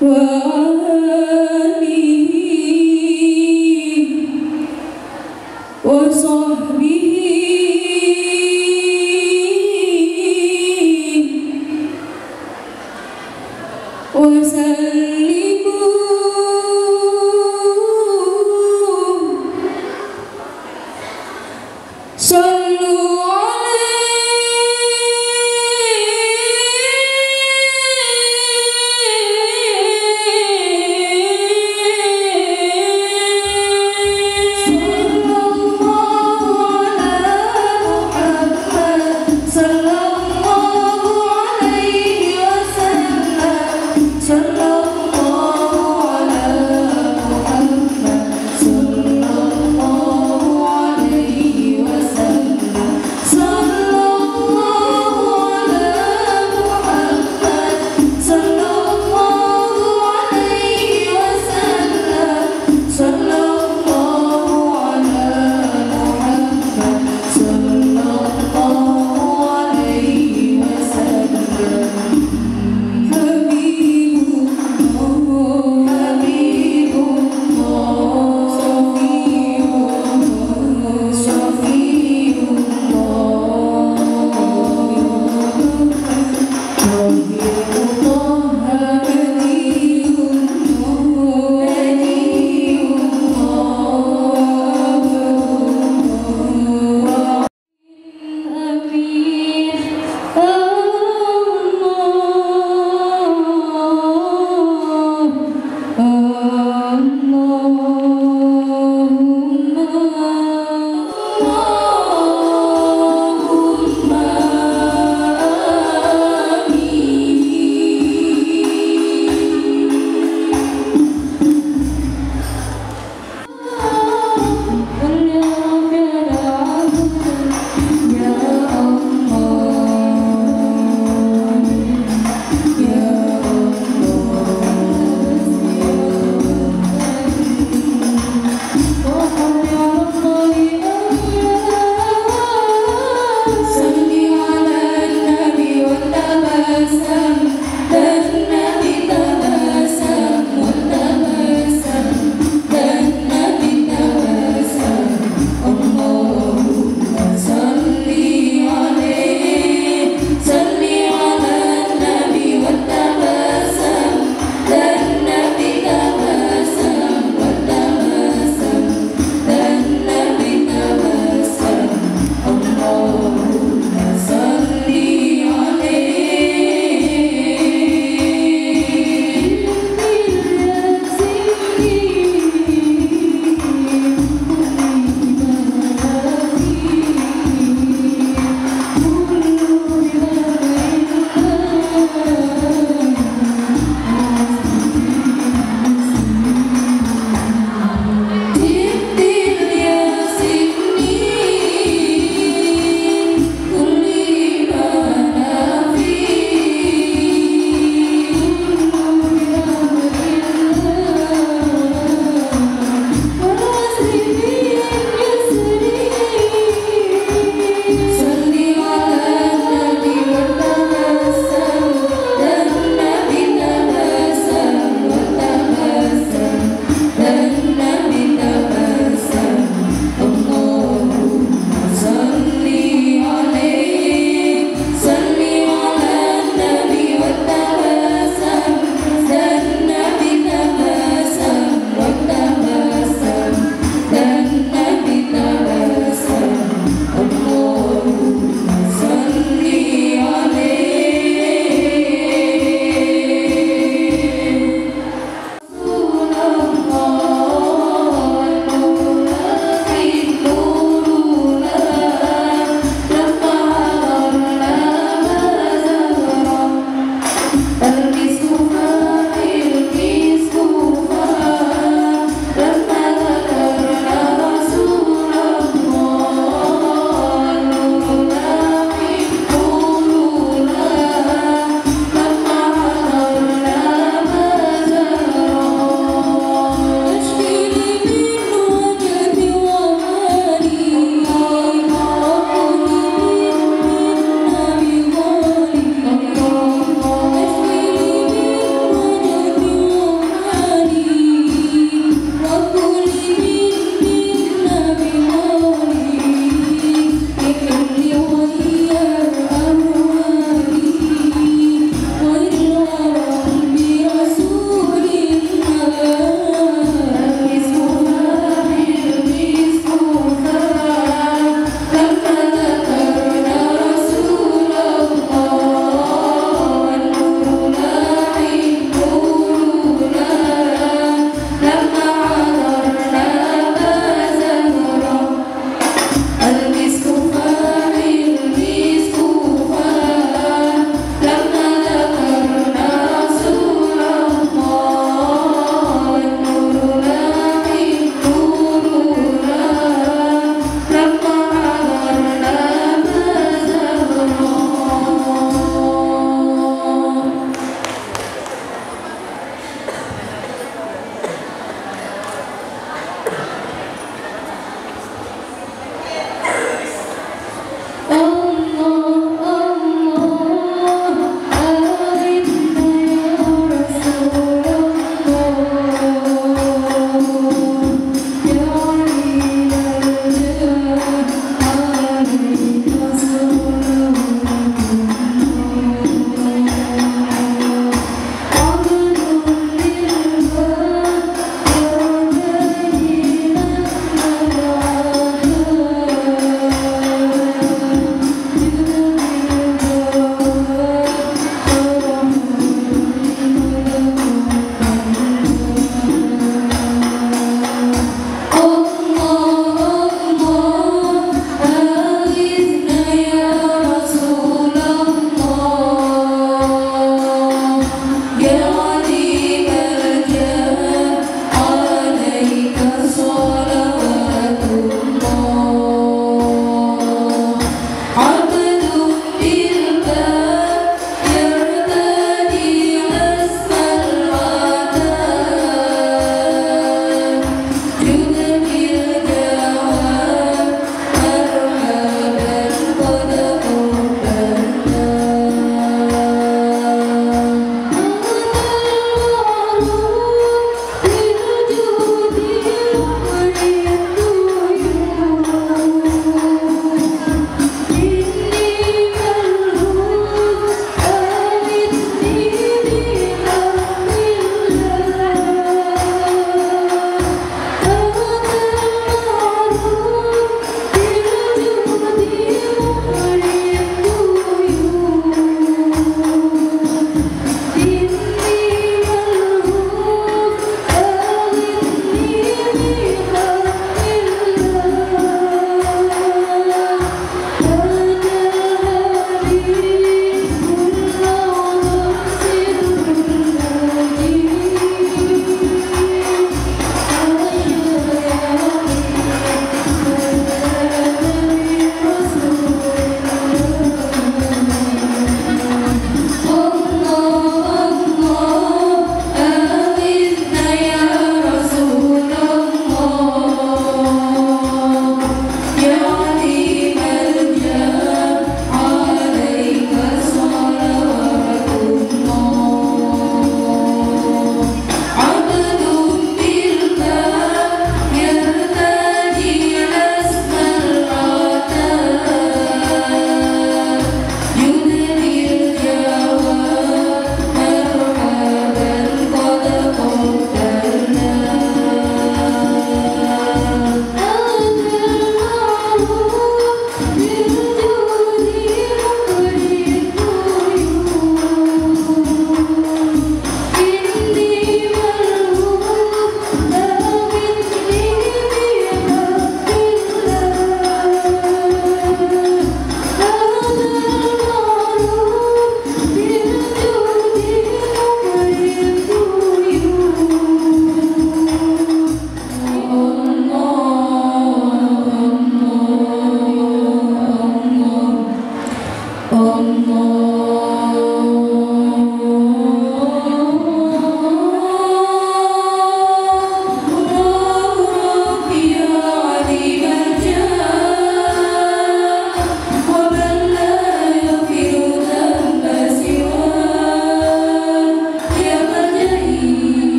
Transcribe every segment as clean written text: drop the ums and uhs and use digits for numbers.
Sallallahu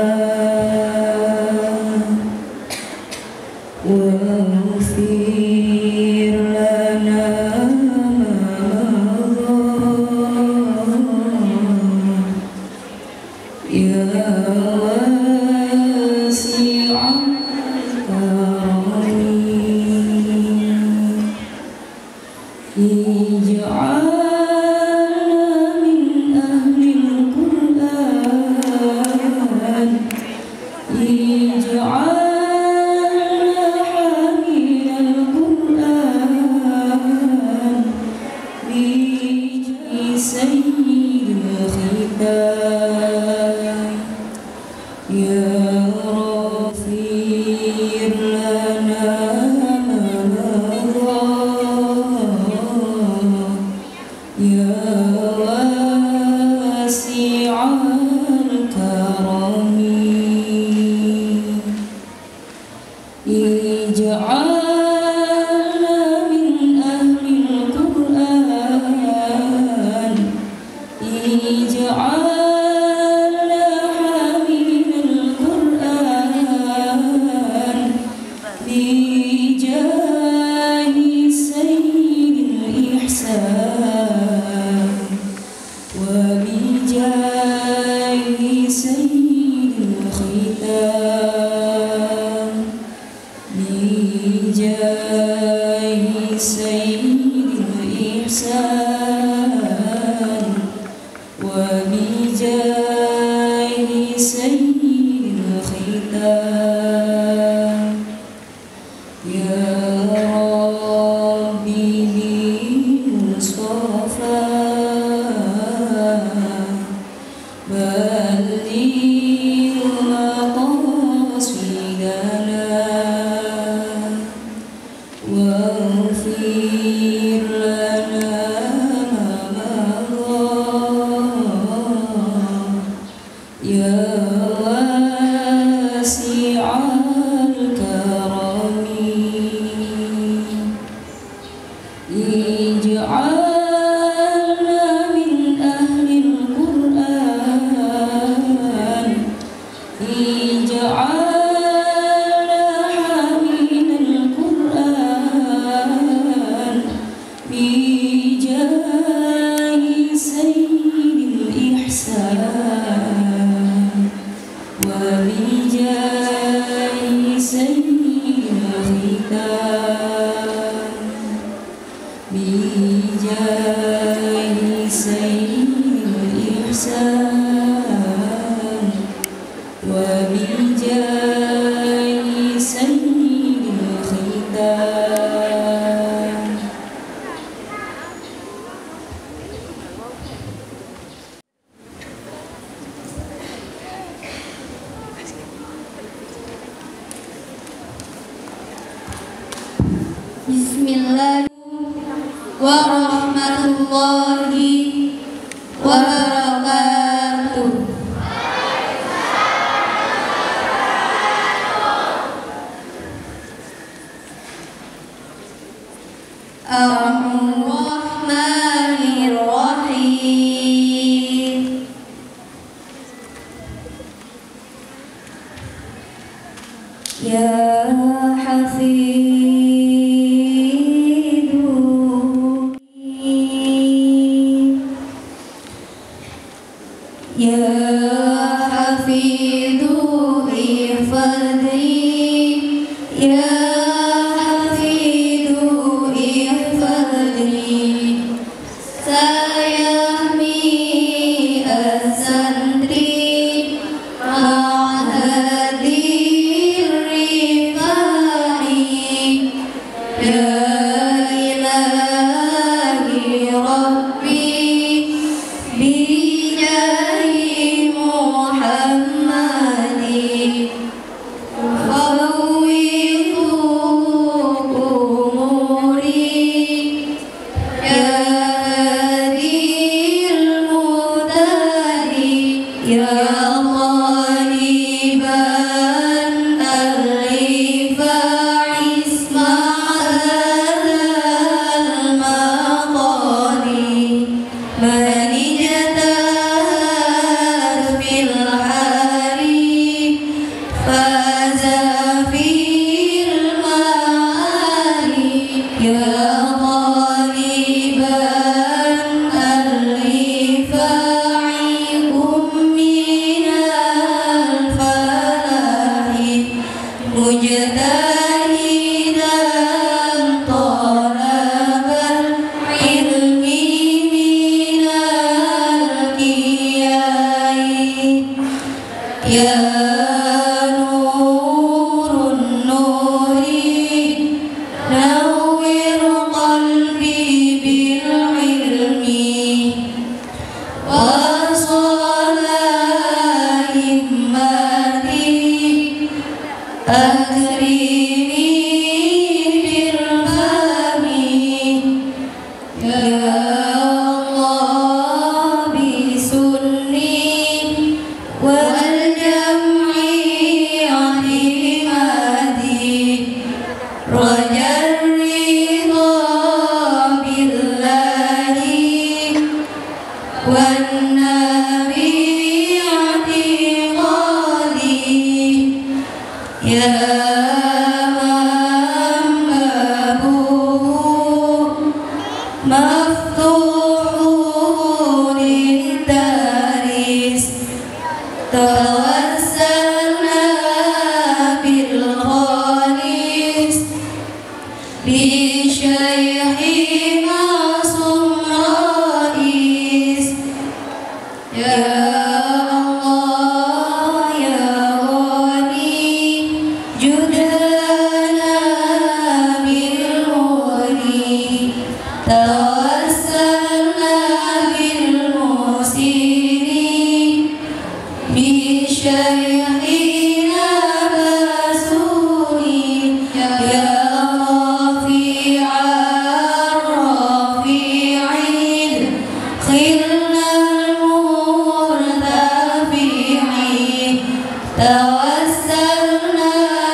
واغفر لنا يا واسع الكرم اجعلنا من أهل القرآن اجعلنا حامل القرآن بجاه سيد الختام يا غفير لنا ما مضى يا واسع الكرم اجعلنا من أهل القرآن اجعلنا حامل القرآن بجاه سيد الإحسان وبجاه سيد الختام بجاه سيد الإحسان وبجاه سيد الختام يا ربي بالمصطفى بلغ مقاصدنا واغفر لنا ما مضى يا واسع الكرم اجعلنا من أهل القرآن اجعلنا حامل القرآن بجاه سيد الإحسان وبجاه سيد الختام بجاه سيد الإحسان وبجاه سيد الختام Bismillah warahmatullahi wabarakatuh. Ar-Rahmanir-Rahim. Ya Hafidhu Ya Hafidhu ihfadni Ya Hafidhu ihfadni Sayahmi as-sandri ma'hadir rifai Ya ilahi rabbi bijahi Muhammadi fawwidu يا نور النور نور قلبي بالعلم وصلاة همتي أكرمني بالفهم يا الله بسني والجمع عظيمتي رجا الرضا بالله والنبي اعتقادي يا من بابه مفتوح للدارس توسلنا بالخالص بشيخ معصوم رئيس يا الله يا غني جدنا بالغني توسلنا بالمحسنين بشيخنا بسوني يا رفيع الرافعين خلنا المرتفعين توسلنا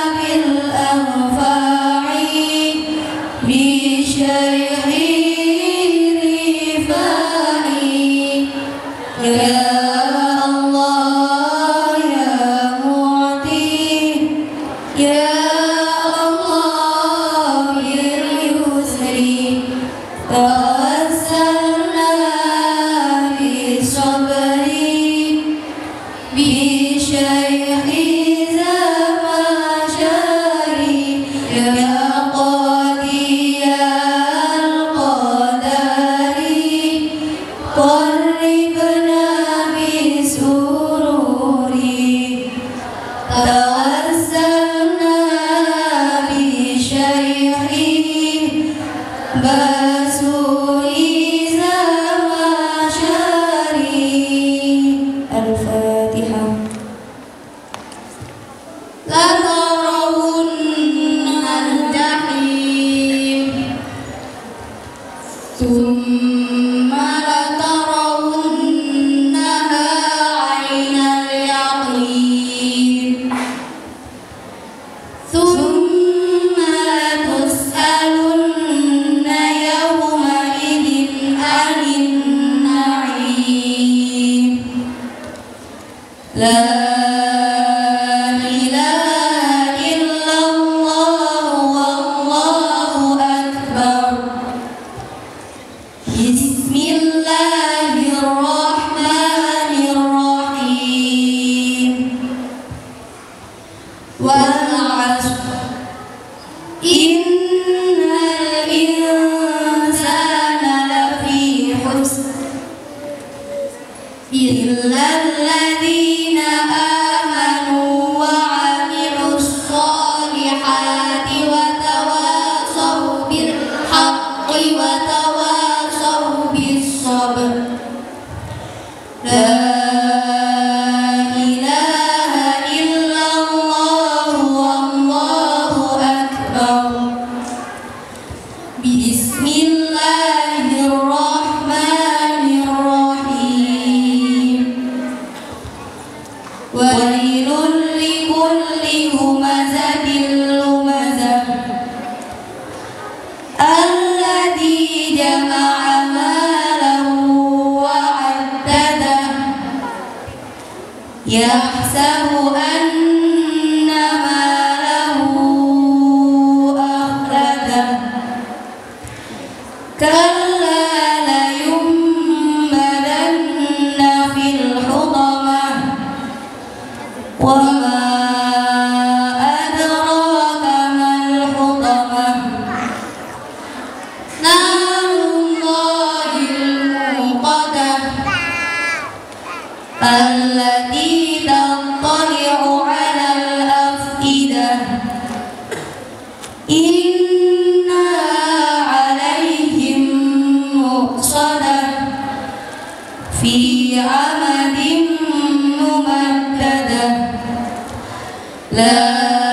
بالأنفاع بشيخ رفاعي يا الله يا معطي يا الله باليسر توسلنا بالصبر بشيخ زماشري يا قاضي القدر قربنا بسرور توسلنا بشيخ بسوري زماشري الفاتحة لترون الجحيم ثم لترونها عين اليقين ثم لتسألن يومئذ عن النعيم لا إله إلا الله والله أكبر بسم الله الرحمن الرحيم والعصر إن الإنسان لفي خسر إلا الذين آمنوا وعملوا الصالحات وتواصوا بالحق وتواصوا بالصبر لا إله إلا الله والله La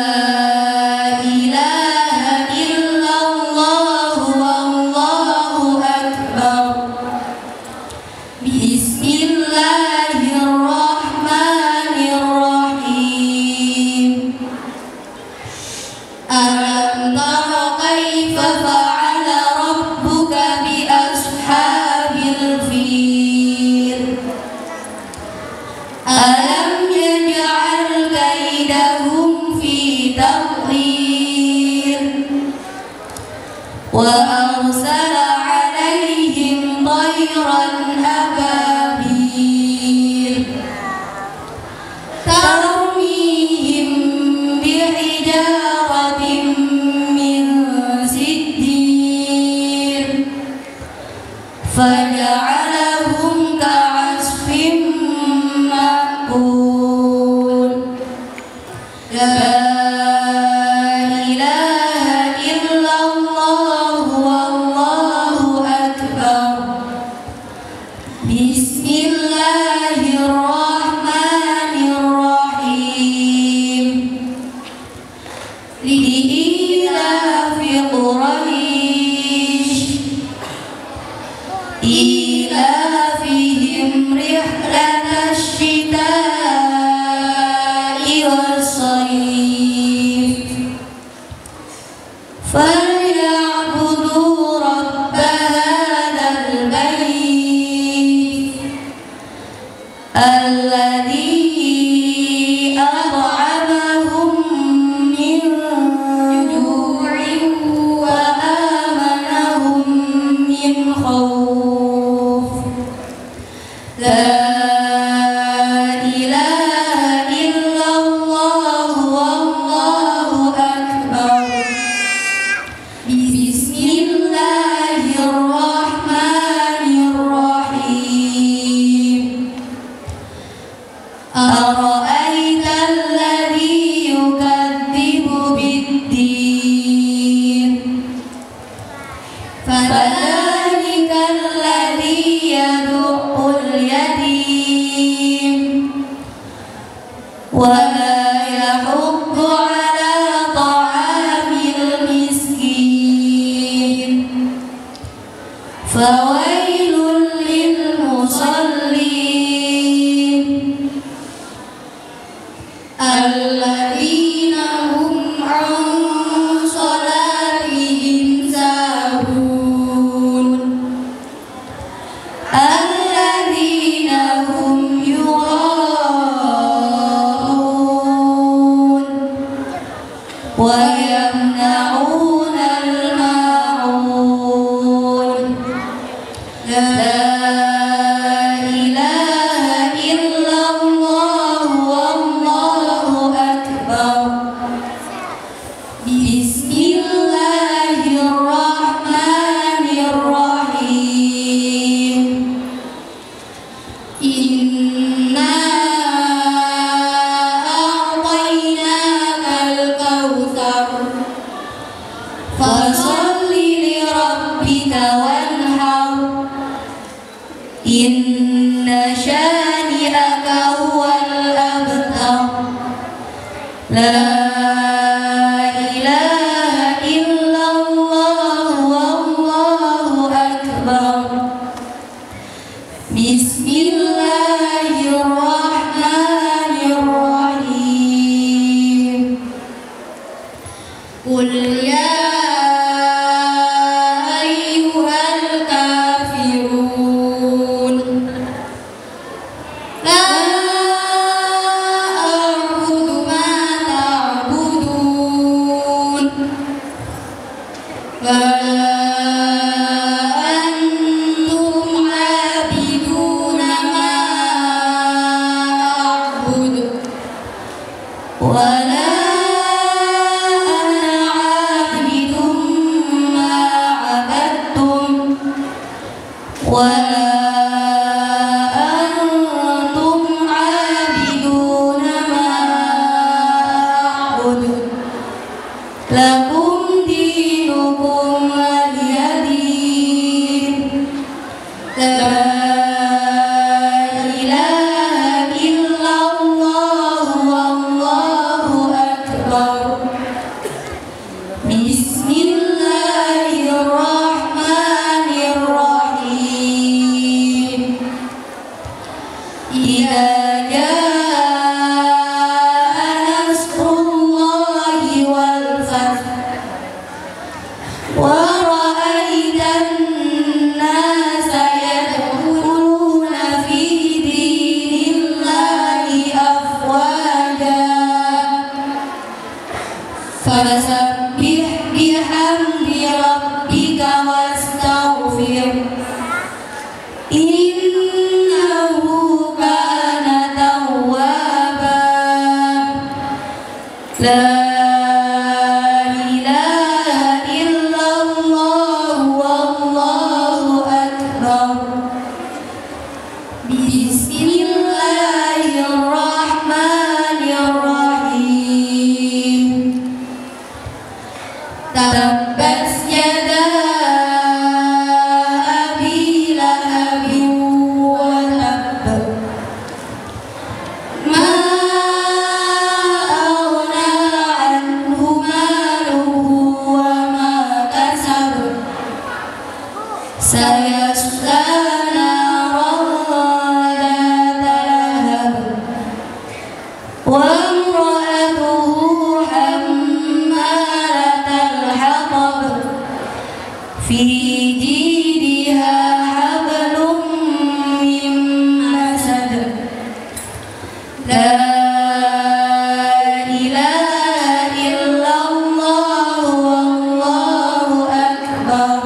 ilaha illallah wallahu akbar. Bismillahirrahmanirrahim. Alam tara kaifa fa'ala rabbuka bi ashabil fil. Alam yaj'al kaidahum fi tadlil. Wa arsala 'alaihim tayran ababil tarmihim bihijaratin min sijjil faja'alahum ka'asfin ma'kul. La ilaha illallah wallahu akbar. Bismillahirrahmanirrahim. Li'ilafi Quraisy ilafihim rihlatasy syitaa'i was-sayf falya'budu rabb hadzal bait alladzi at'amahum min ju'in wa amanahum min khauf. La ilaha illallah wallahu akbar. Bismillahirrahmanirrahim. Ara'aita alladzi yukadzibu bid-din fadhalika alladzi yad'ul yatim wa la yahuddu 'ala ta'amil miskin fawailul lil musallin alladzina hum 'an salatihim sahun alladzina hum yura'un wa yamna'unal ma'un. La ilaha illallah wallahu akbar. Bismillahirrahmanirrahim. Inna a'tainakal kautsar fasholli li rabbika wanhar. Inna syani'aka huwal abtar. La ilaha illallah wallahu akbar. Bismillahirrahmanirrahim. Qul ya ayyuhal kafirun la a'budu ma ta'budun wa antum 'abiduna ma a'budu wa la ana 'abidum ma 'abadtum wa la antum 'abiduna ma a'budu. Lakum dinukum waliyadin. La ilaha illallah wallahu La ilaha illallah wallahu akbar. Bismillahirrahmanirrahim. Tabbat yada abi lahabin wa tabb. Ma aghna anhu maluhu wa ma kasab. Sayasla naran dhata lahab. Wa imra'atuhu hammalatal hatab. Fi jidha hablum min masad. La ilaha illallah wallahu akbar.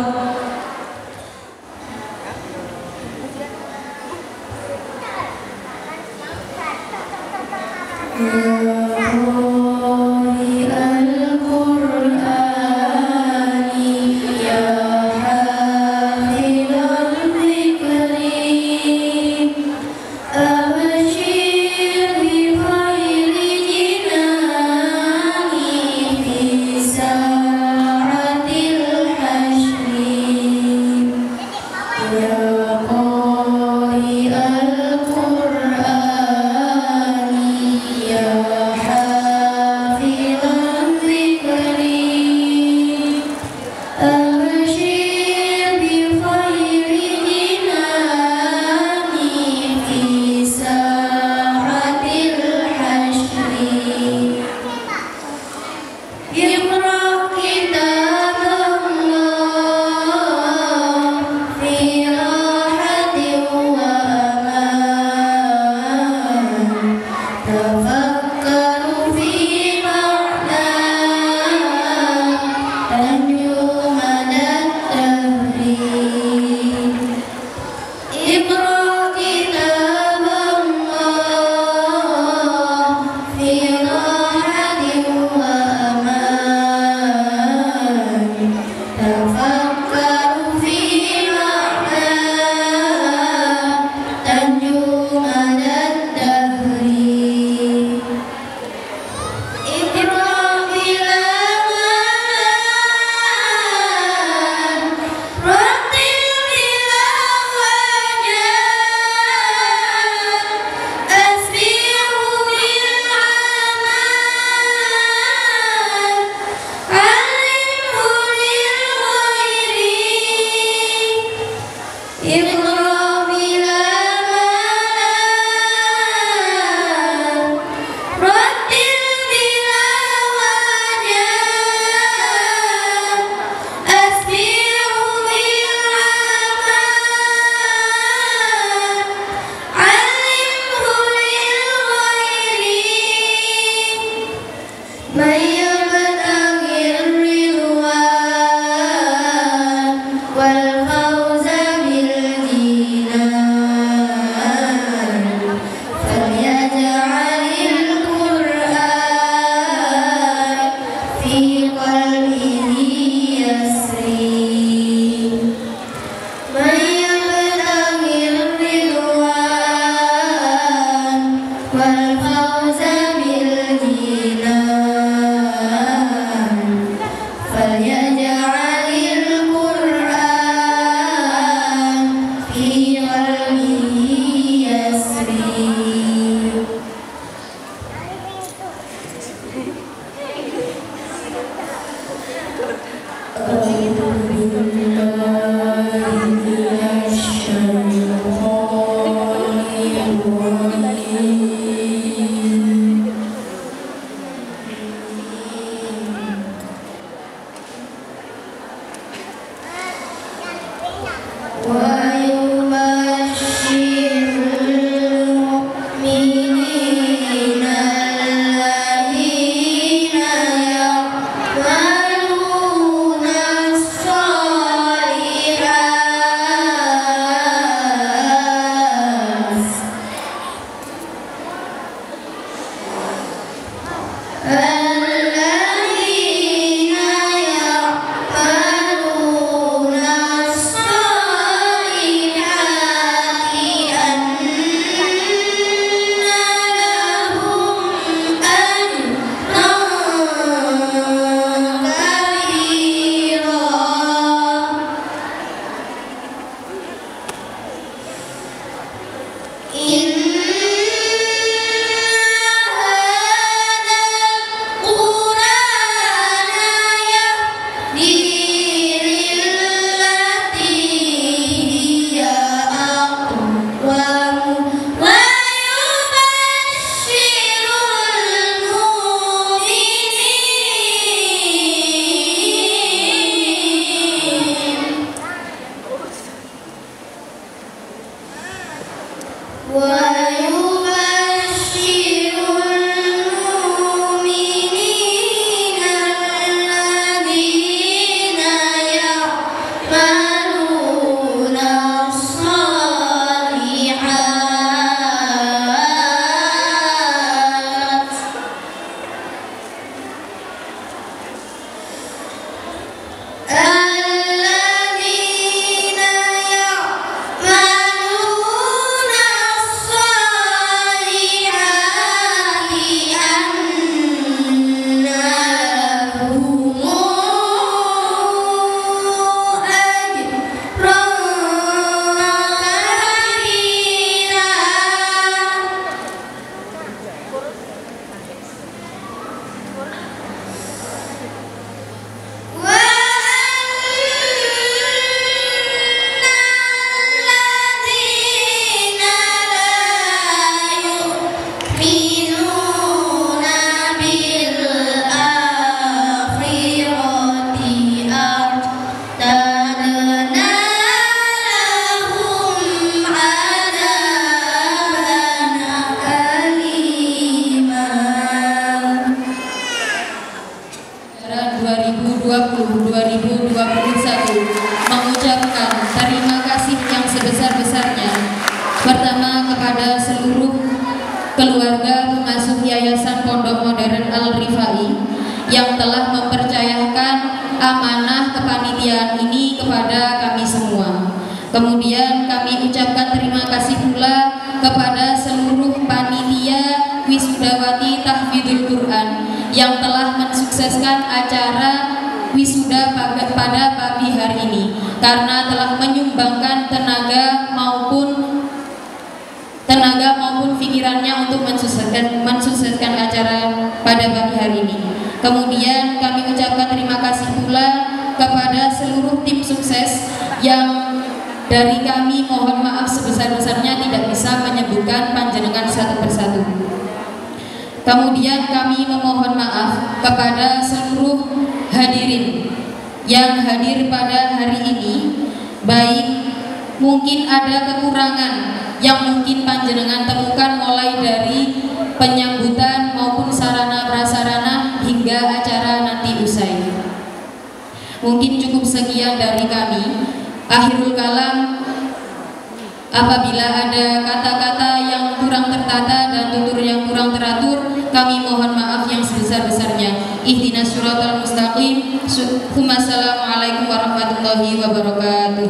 الذين yang telah mempercayakan amanah kepanitiaan ini kepada kami semua. Kemudian kami ucapkan terima kasih pula kepada seluruh panitia Wisudawati Tahfidzul Quran yang telah mensukseskan acara wisuda pada pagi hari ini, karena telah menyumbangkan tenaga maupun pikirannya untuk mensukseskan acara pada pagi hari ini. Kemudian kami ucapkan terima kasih pula kepada seluruh tim sukses yang dari kami mohon maaf sebesar-besarnya tidak bisa menyebutkan panjenengan satu persatu. Kemudian kami memohon maaf kepada seluruh hadirin yang hadir pada hari ini, baik mungkin ada kekurangan yang mungkin panjenengan temukan mulai dari penyambutan maupun sarana prasarana hingga acara nanti usai. Mungkin cukup sekian dari kami. Akhirul kalam, apabila ada kata-kata yang kurang tertata dan tutur yang kurang teratur, kami mohon maaf yang sebesar-besarnya. Ihdinas siratal mustaqim. Assalamualaikum warahmatullahi wabarakatuh.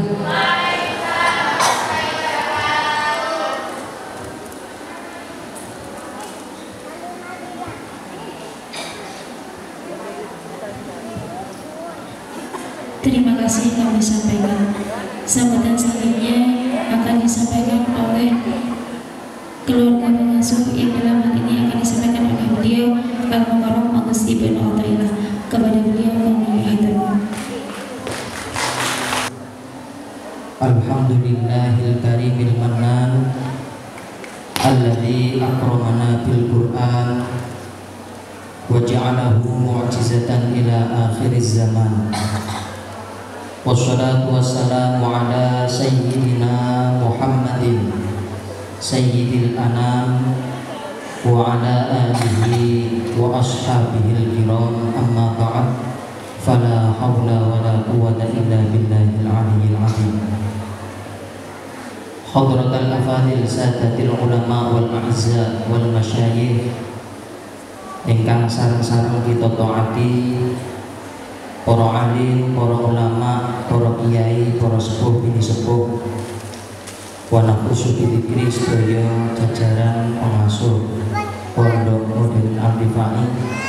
Terima kasih kami sampaikan. Sambutan selanjutnya akan disampaikan oleh keluarga pengasuh yang dalam hal ini akan disampaikan oleh beliau Al-Mukarram Agus Ibn Athaillah. Kepada beliau kami aturkan. Alhamdulillahil karimil mannan alladzi akramana bil Qur'an wa ja'alahu mu'jizatan ila akhiriz zaman. Wassalatu wassalamu ala sayyidina Muhammadin sayyidil anam wa ala alihi wa ashabihil kiram, amma ba'd. Fala hawla wa la quwwata illa billahil aliyyil azim. Hadratal afadil sadatil ulama wal a'izza wal masyayikh ingkang sareng-sareng kita taati, para alim, para ulama, para kiai, para sepuh bini sepuh, wa nafsu bidzikri sedaya jajaran pengasuh Pondok Modern Al-Rifai,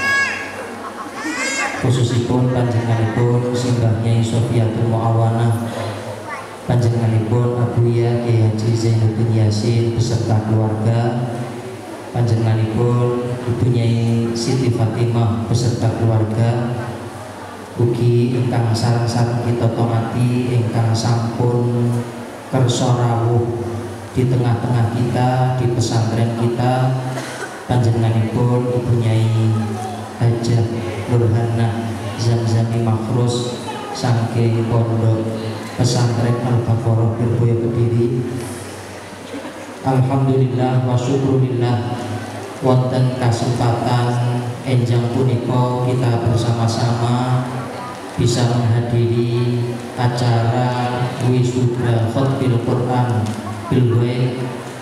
khususipun panjenenganipun Simbah Nyai Sofiatul Muawanah, panjenenganipun Abu Ya Kiai Haji Zainuddin Yasin beserta keluarga, panjenenganipun Ibu Nyai Siti Fatimah beserta keluarga, ugi ingkang sareng-sareng kita taati ingkang sampun kersa rawuh di tengah-tengah kita, di pesantren kita, panjenenganipun Ibu Nyai Hajah Nurhana Zamzami Makhrus saking pondok pesantren Al-Baqarah Lirboyo Kediri. Alhamdulillah wa syukurillah wonten kasempatan enjang punika kita bersama-sama bisa menghadiri acara wisuda khatmil Quran bil ghaib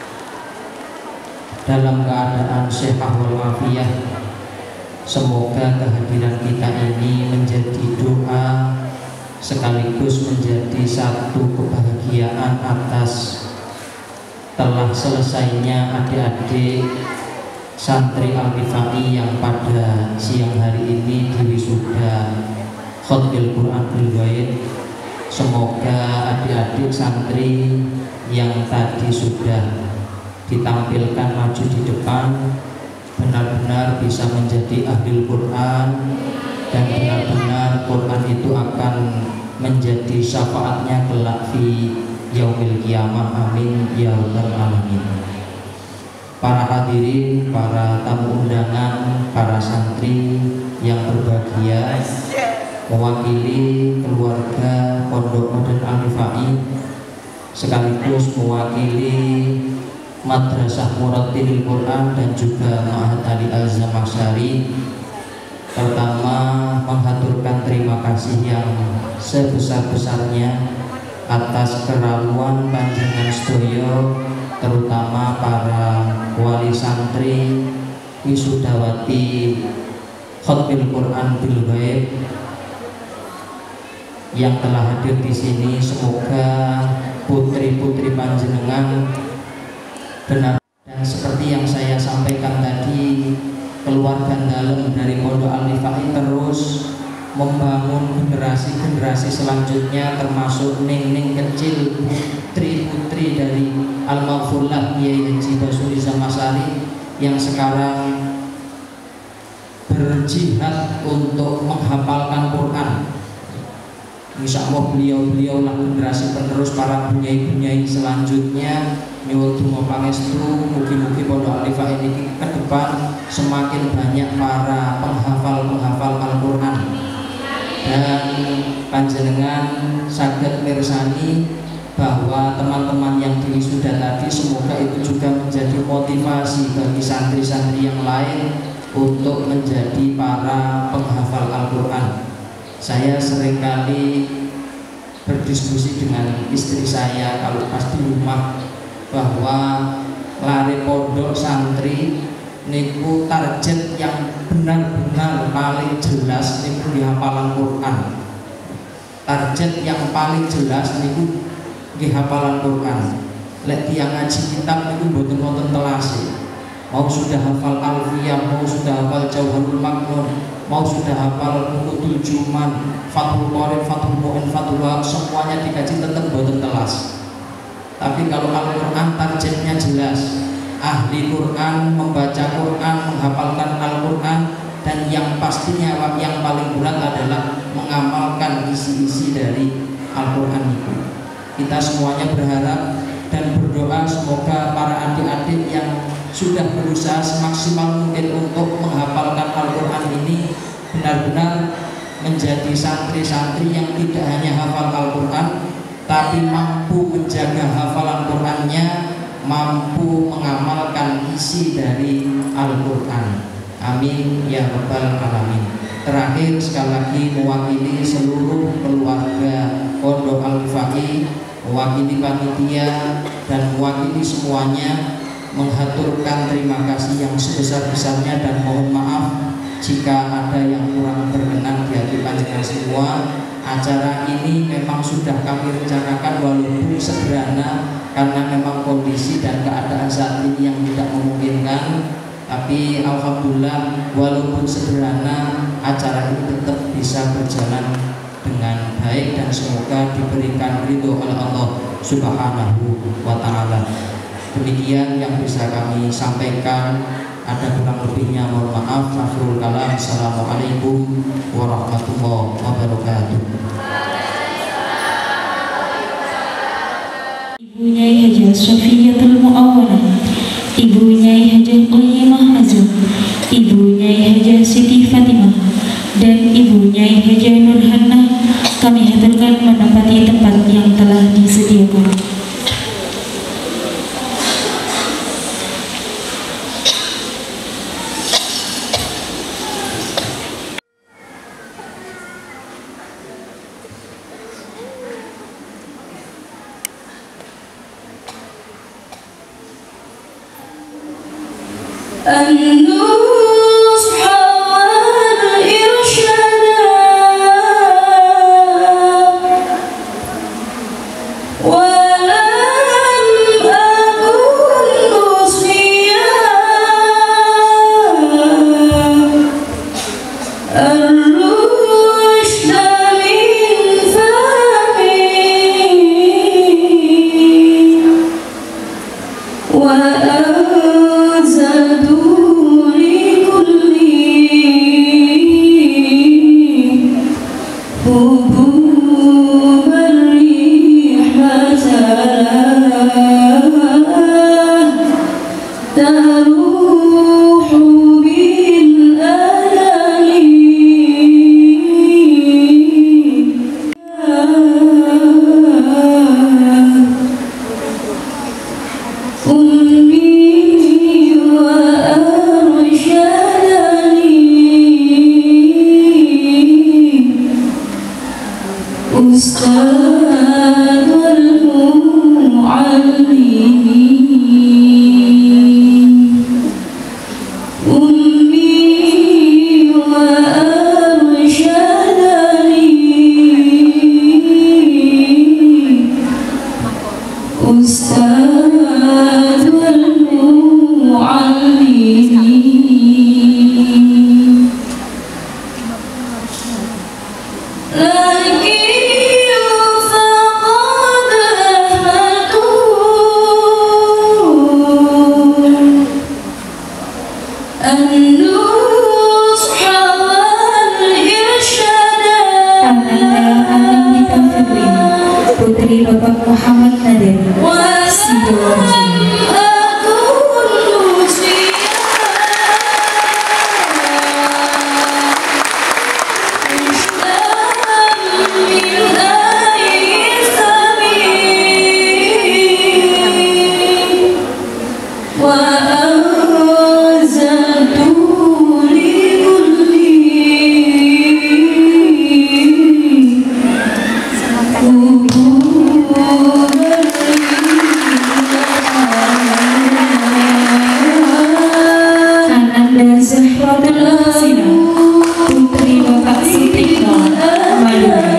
dalam keadaan sehat walafiat. Semoga kehadiran kita ini menjadi doa sekaligus menjadi satu kebahagiaan atas telah selesainya adik-adik santri Al-Rifai yang pada siang hari ini diwisuda khatmil Quran bil ghaib. Semoga adik-adik santri yang tadi sudah ditampilkan maju di depan benar-benar bisa menjadi ahli Quran dan benar-benar Quran itu akan menjadi syafaatnya kelak fi yaumil qiyamah. Amin ya rabbal alamin. Para hadirin, para tamu undangan, para santri yang berbahagia, mewakili keluarga Pondok Modern Al-Rifai sekaligus mewakili Madrasah Murattilil Quran dan juga Ma'had Ali Al-Zamakhsyari, pertama menghaturkan terima kasih yang sebesar-besarnya atas keraluan panjenengan sedaya, terutama para wali santri, wisudawati Khatmil Quran bil Ghaib yang telah hadir di sini. Semoga putri-putri panjenengan benar, dan seperti yang saya sampaikan tadi, keluarga dalam dari Pondok Al-Miftahi terus membangun generasi-generasi selanjutnya, termasuk ning-ning kecil, putri-putri dari Al-Maghfurlah Kiai Haji Basuri Zamasari yang sekarang berjihad untuk menghafalkan Quran. Insya Allah beliau lah generasi penerus para bunyai-bunyai selanjutnya. Nyuwun donga pangestu mugi-mugi Pondok Al-Miftahi ini ke depan semakin banyak para penghafal Al-Quran, dan panjenengan saged mirsani bahwa teman-teman yang diwisuda tadi semoga itu juga menjadi motivasi bagi santri-santri yang lain untuk menjadi para penghafal Al-Quran. Saya seringkali berdiskusi dengan istri saya kalau pas di rumah bahwa lari pondok santri niku target yang benar-benar paling jelas niku di hafalan Quran. Target yang paling jelas niku di hafalan Quran. Lek tiyang ngaji kitab niku mboten wonten telase. Mau sudah hafal Alfiyah, mau sudah hafal Jauharul Maknun, mau sudah hafal Nukutul Juman, Fathul Qorib, Fathul Mu'in, Fathul Wahab, semuanya dikaji tetap boten telas. Tapi kalau Al-Quran targetnya jelas, ahli Quran, membaca Quran, menghafalkan Al-Quran, dan yang pastinya yang paling berat adalah mengamalkan isi-isi dari Al-Quran itu. Kita semuanya berharap dan berdoa semoga para adik-adik yang sudah berusaha semaksimal mungkin untuk menghafalkan Al-Quran ini benar-benar menjadi santri-santri yang tidak hanya hafal Al-Quran, tapi mampu menjaga hafalan Qurannya, mampu mengamalkan isi dari Al-Quran. Amin ya rabbal alamin. Terakhir sekali lagi mewakili seluruh keluarga Pondok Al-Miftahi, mewakili panitia dan mewakili semuanya, menghaturkan terima kasih yang sebesar-besarnya dan mohon maaf jika ada yang kurang berkenan di hati panjenengan semua. Acara ini memang sudah kami rencanakan walaupun sederhana karena memang kondisi dan keadaan saat ini yang tidak memungkinkan, tapi alhamdulillah walaupun sederhana acara ini tetap bisa berjalan dengan baik dan semoga diberikan ridho oleh Allah Subhanahu wa ta'ala. Demikian yang bisa kami sampaikan, ada kurang lebihnya mohon maaf. Akhirul kalam, assalamualaikum warahmatullahi wabarakatuh. Ibu Nyai Hajah Syafiyatul Mu'awwalah, Ibu Nyai Hajah Qayyimah Azam, Ibu Nyai Hajah Siti Fatimah, dan Ibu Nyai Hajah Nurhana kami haturkan menempati tempat yang telah disediakan. النصح والإرشاد ولم أكن مصفيا الرشد من فمي وأنزلوا لكل هبوب الريح تروح بالألم Putri Bapak Muhammad Nadir Sidoarjo. Putri Bapak Sutikno Madura.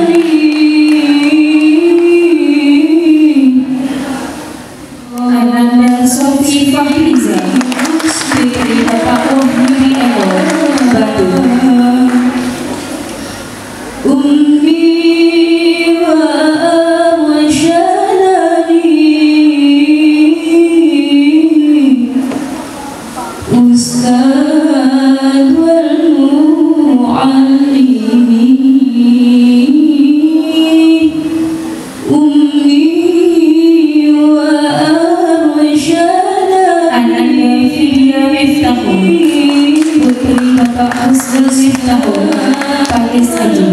Ananda Sofi Fahriza Putri Bapak Rohmi Eko Batu. Putri Bapak Husnul Miftahul Pakis Haji.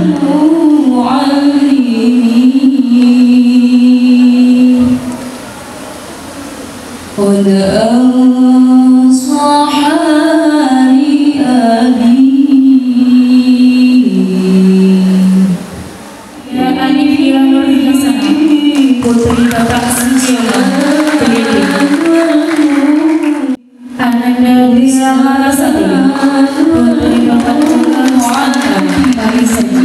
Ya Alifia Nur Hasanah Putri Bapak Sujiana Ananda Rizal Rasati Putri Bapak Jaka Mu'antam Pakis Haji.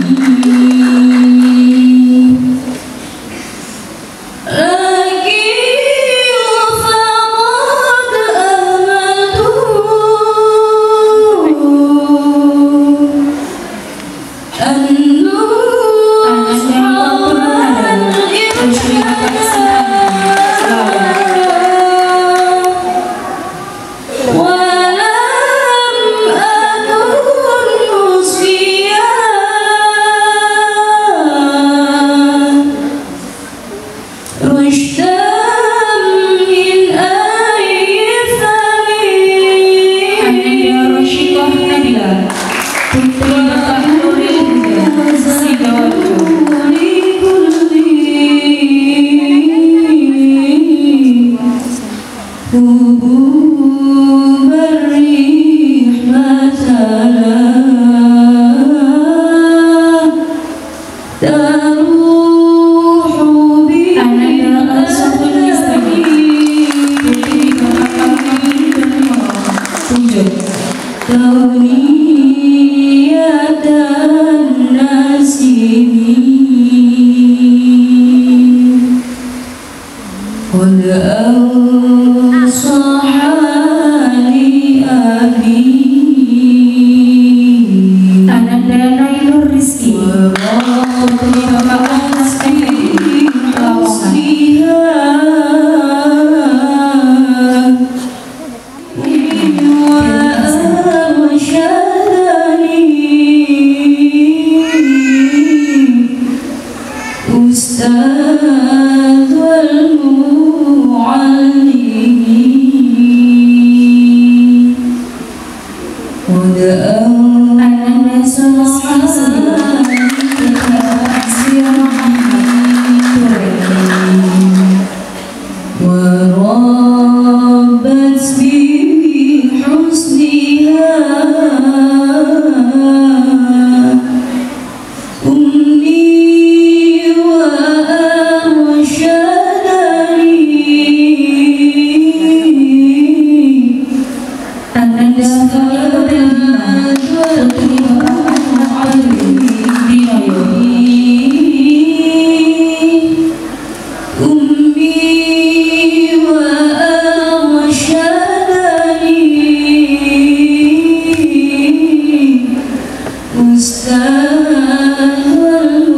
Ustaz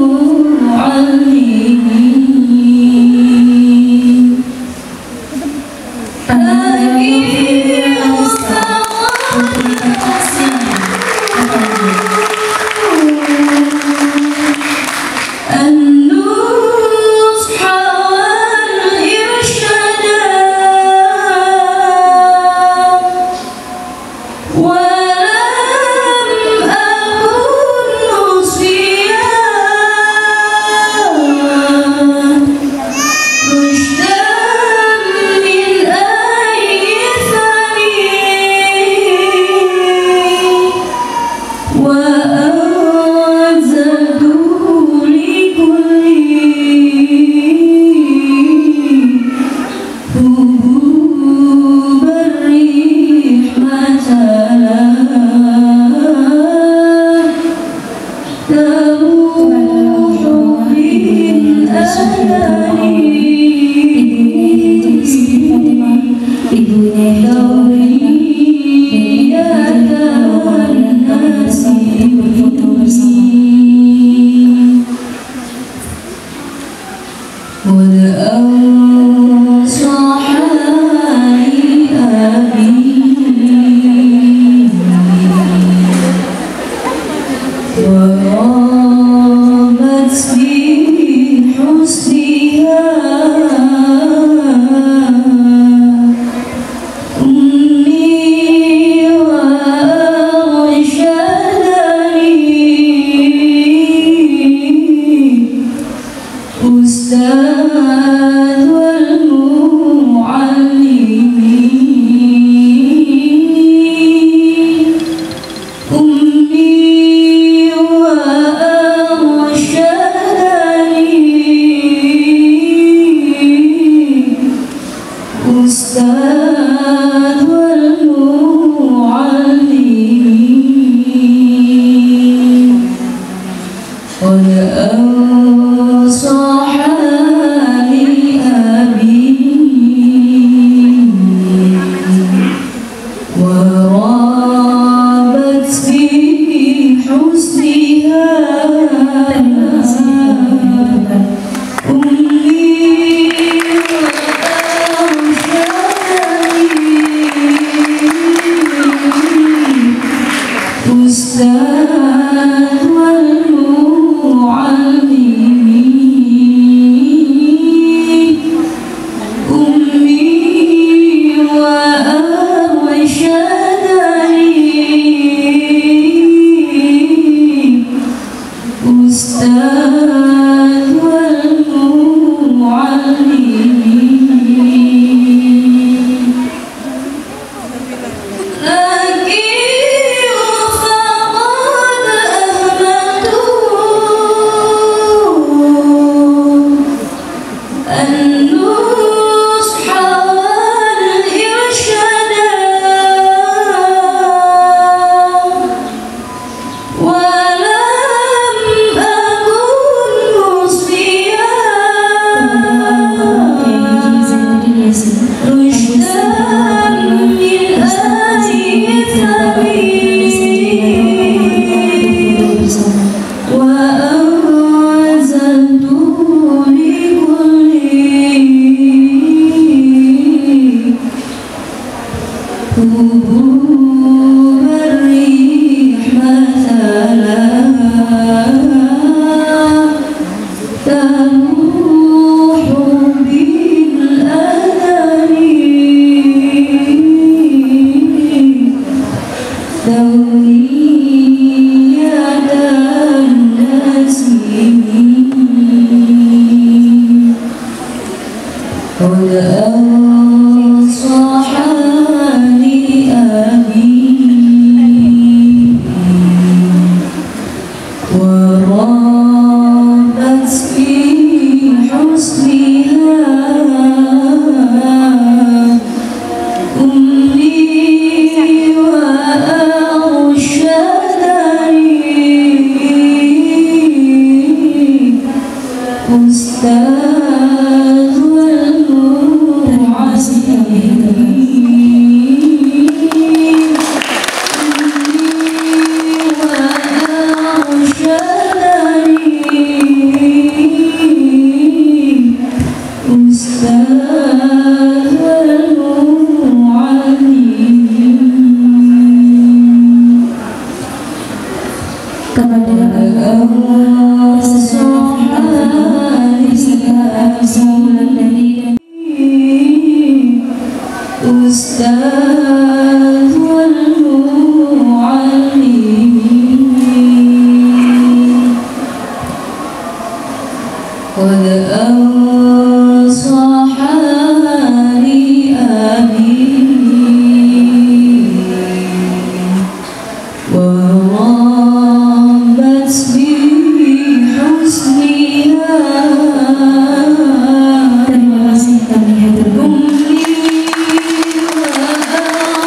Terima kasih kami haturkan.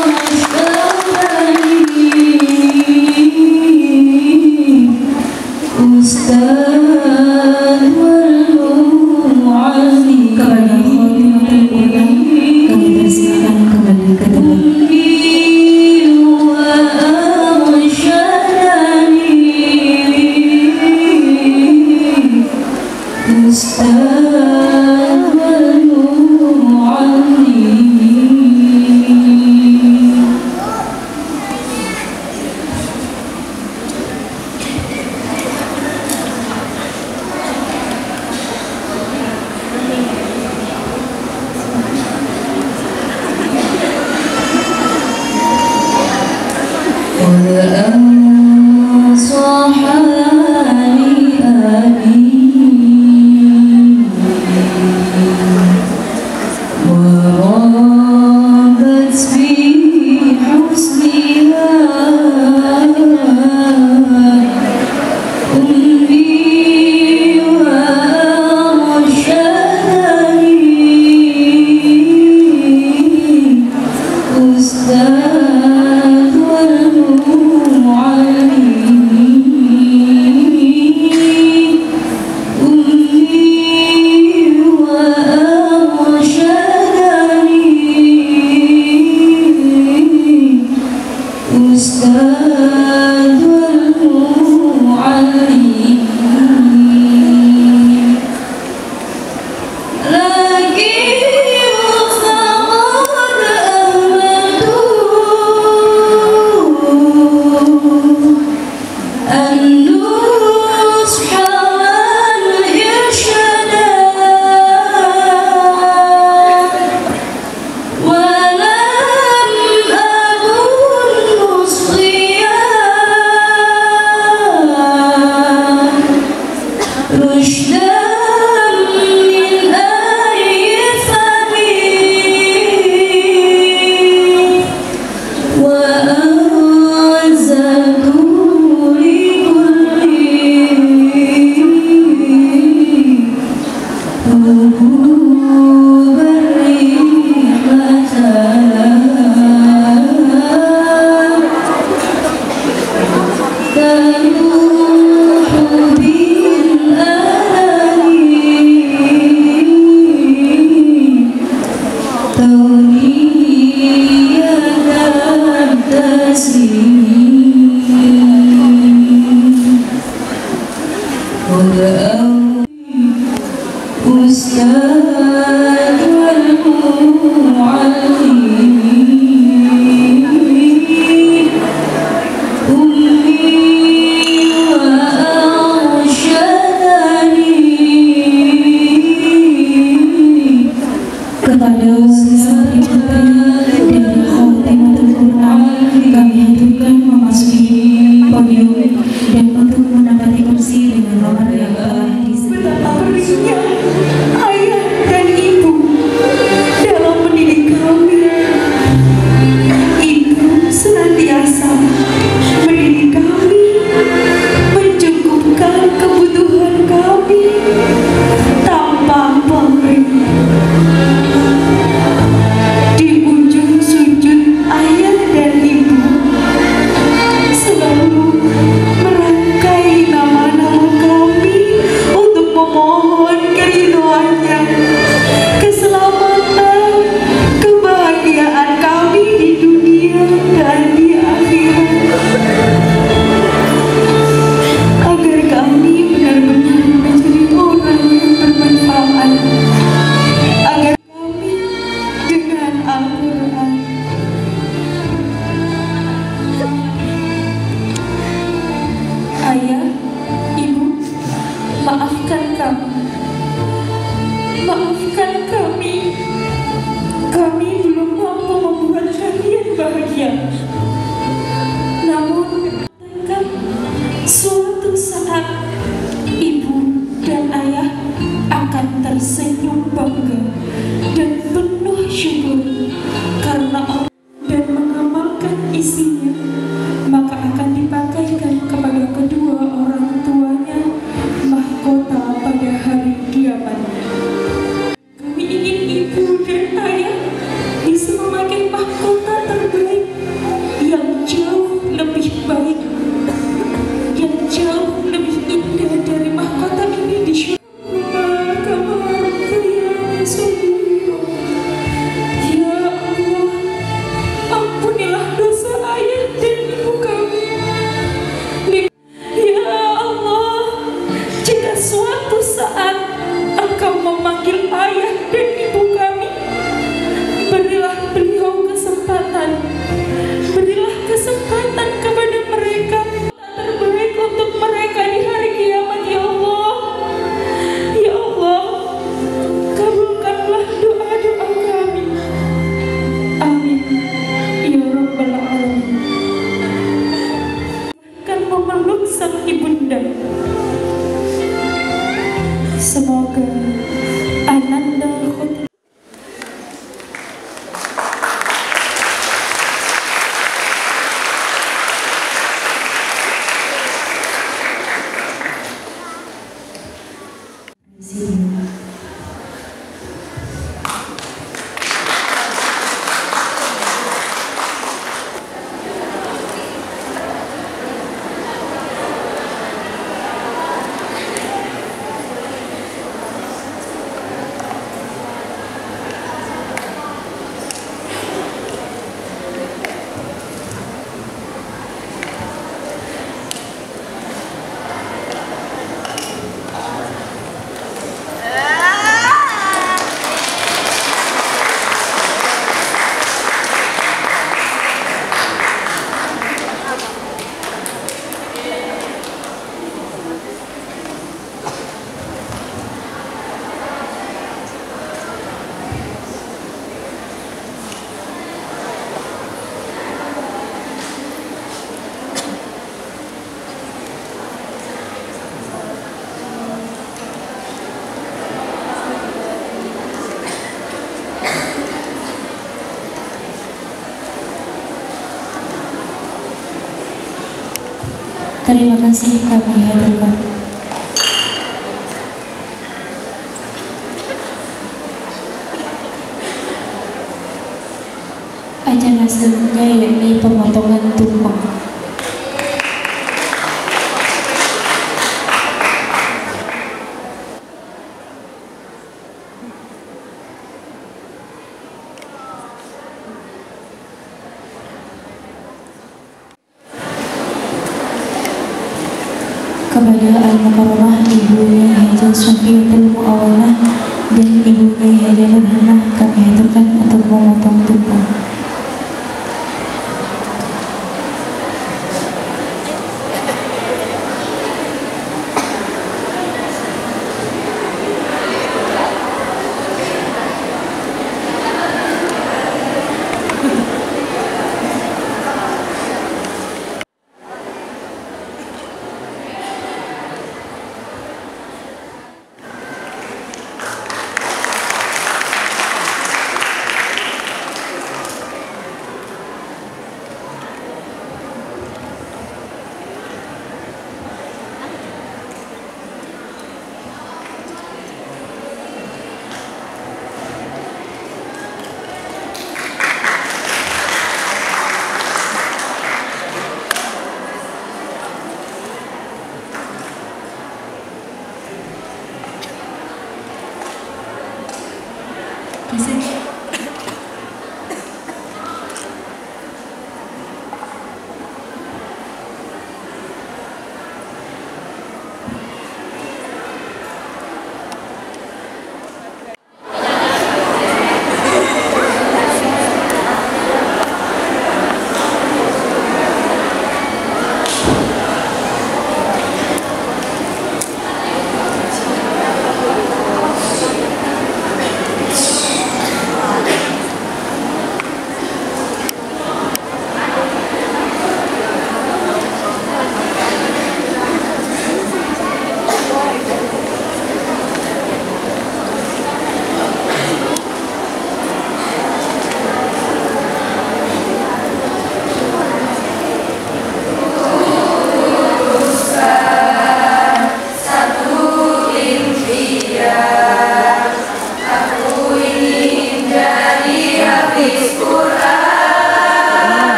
yang jauh lebih baik, yang jauh lebih indah Ageng Ananda Khotib. Terima kasih kami haturkan. Acara selanjutnya yakni pemotongan tumpeng. Kepada Al-Mukarramah Ibunya Haja Sufiatul Mu'awanah dan Ibunya Haja Nurhanah kami haturkan untuk memotong tumpeng.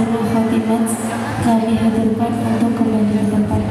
husnul khotimah kami haturkan untuk kembali ke tempat.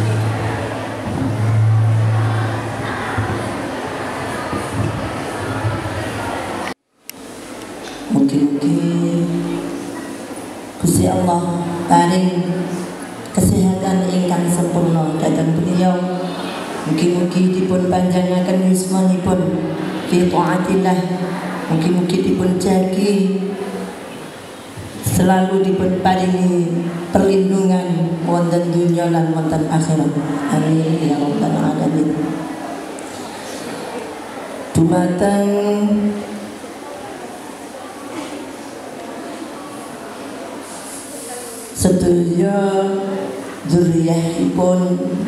Mugi-mugi Gusti Allah paring kesehatan ingkang sempurna dhateng beliau. Mugi-mugi dipun panjangaken yuswanipun fi taatillah. Mugi-mugi dipun jagi, selalu dipun paringi perlindungan wonten dunya lan wonten akhirat. Amin ya rabbal alamin. Dumateng sedaya dzurriyyahipun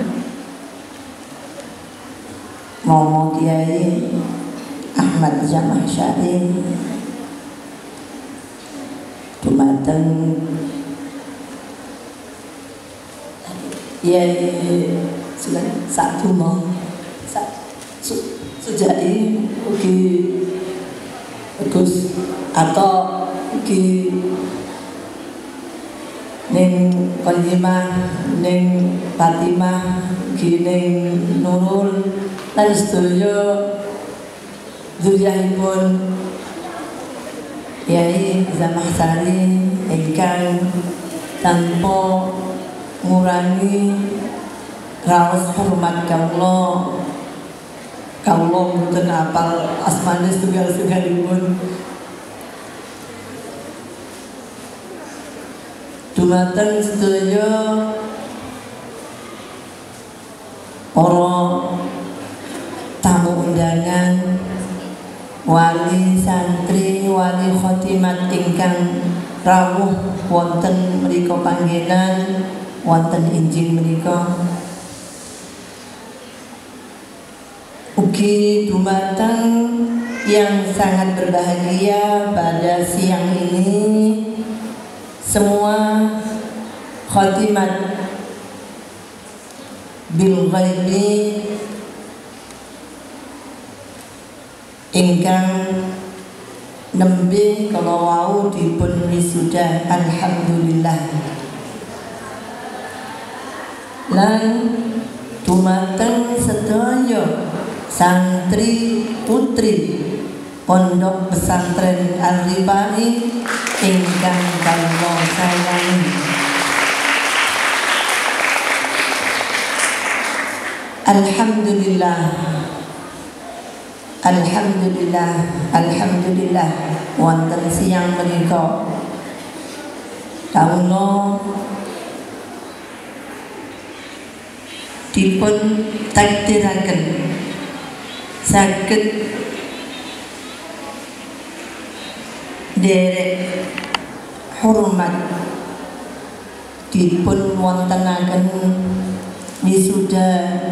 Momo Kiai Ahmad Jamah Syarif, dumateng Kiai satu mau sujai ugi Gus atau ugi ning Konjimah, ning Fatimah, ugi ning Nurul lan sedaya dzurriyyahipun Kiai Zamah Sari ingkang tanpa ngurangi raos hormat kawula mboten apal asmane setunggal-setunggalipun. Dumateng sedaya para tamu undangan, wali santri, wali khotimat ingkang rawuh wonten mriku panggenan, wonten injil menika. Ugi dumateng yang sangat berbahagia pada siang ini, semua khotimat bil ghaibi ingkang nembe kala wau dipun wisuda, alhamdulillah. Lan dumateng sedaya santri putri Pondok Pesantren Al-Rifai ingkang kawula sayangi, alhamdulillah, alhamdulillah, alhamdulillah. Wonten siang menika kawula dipun takdiraken saged derek hormat dipun wontenaken wisuda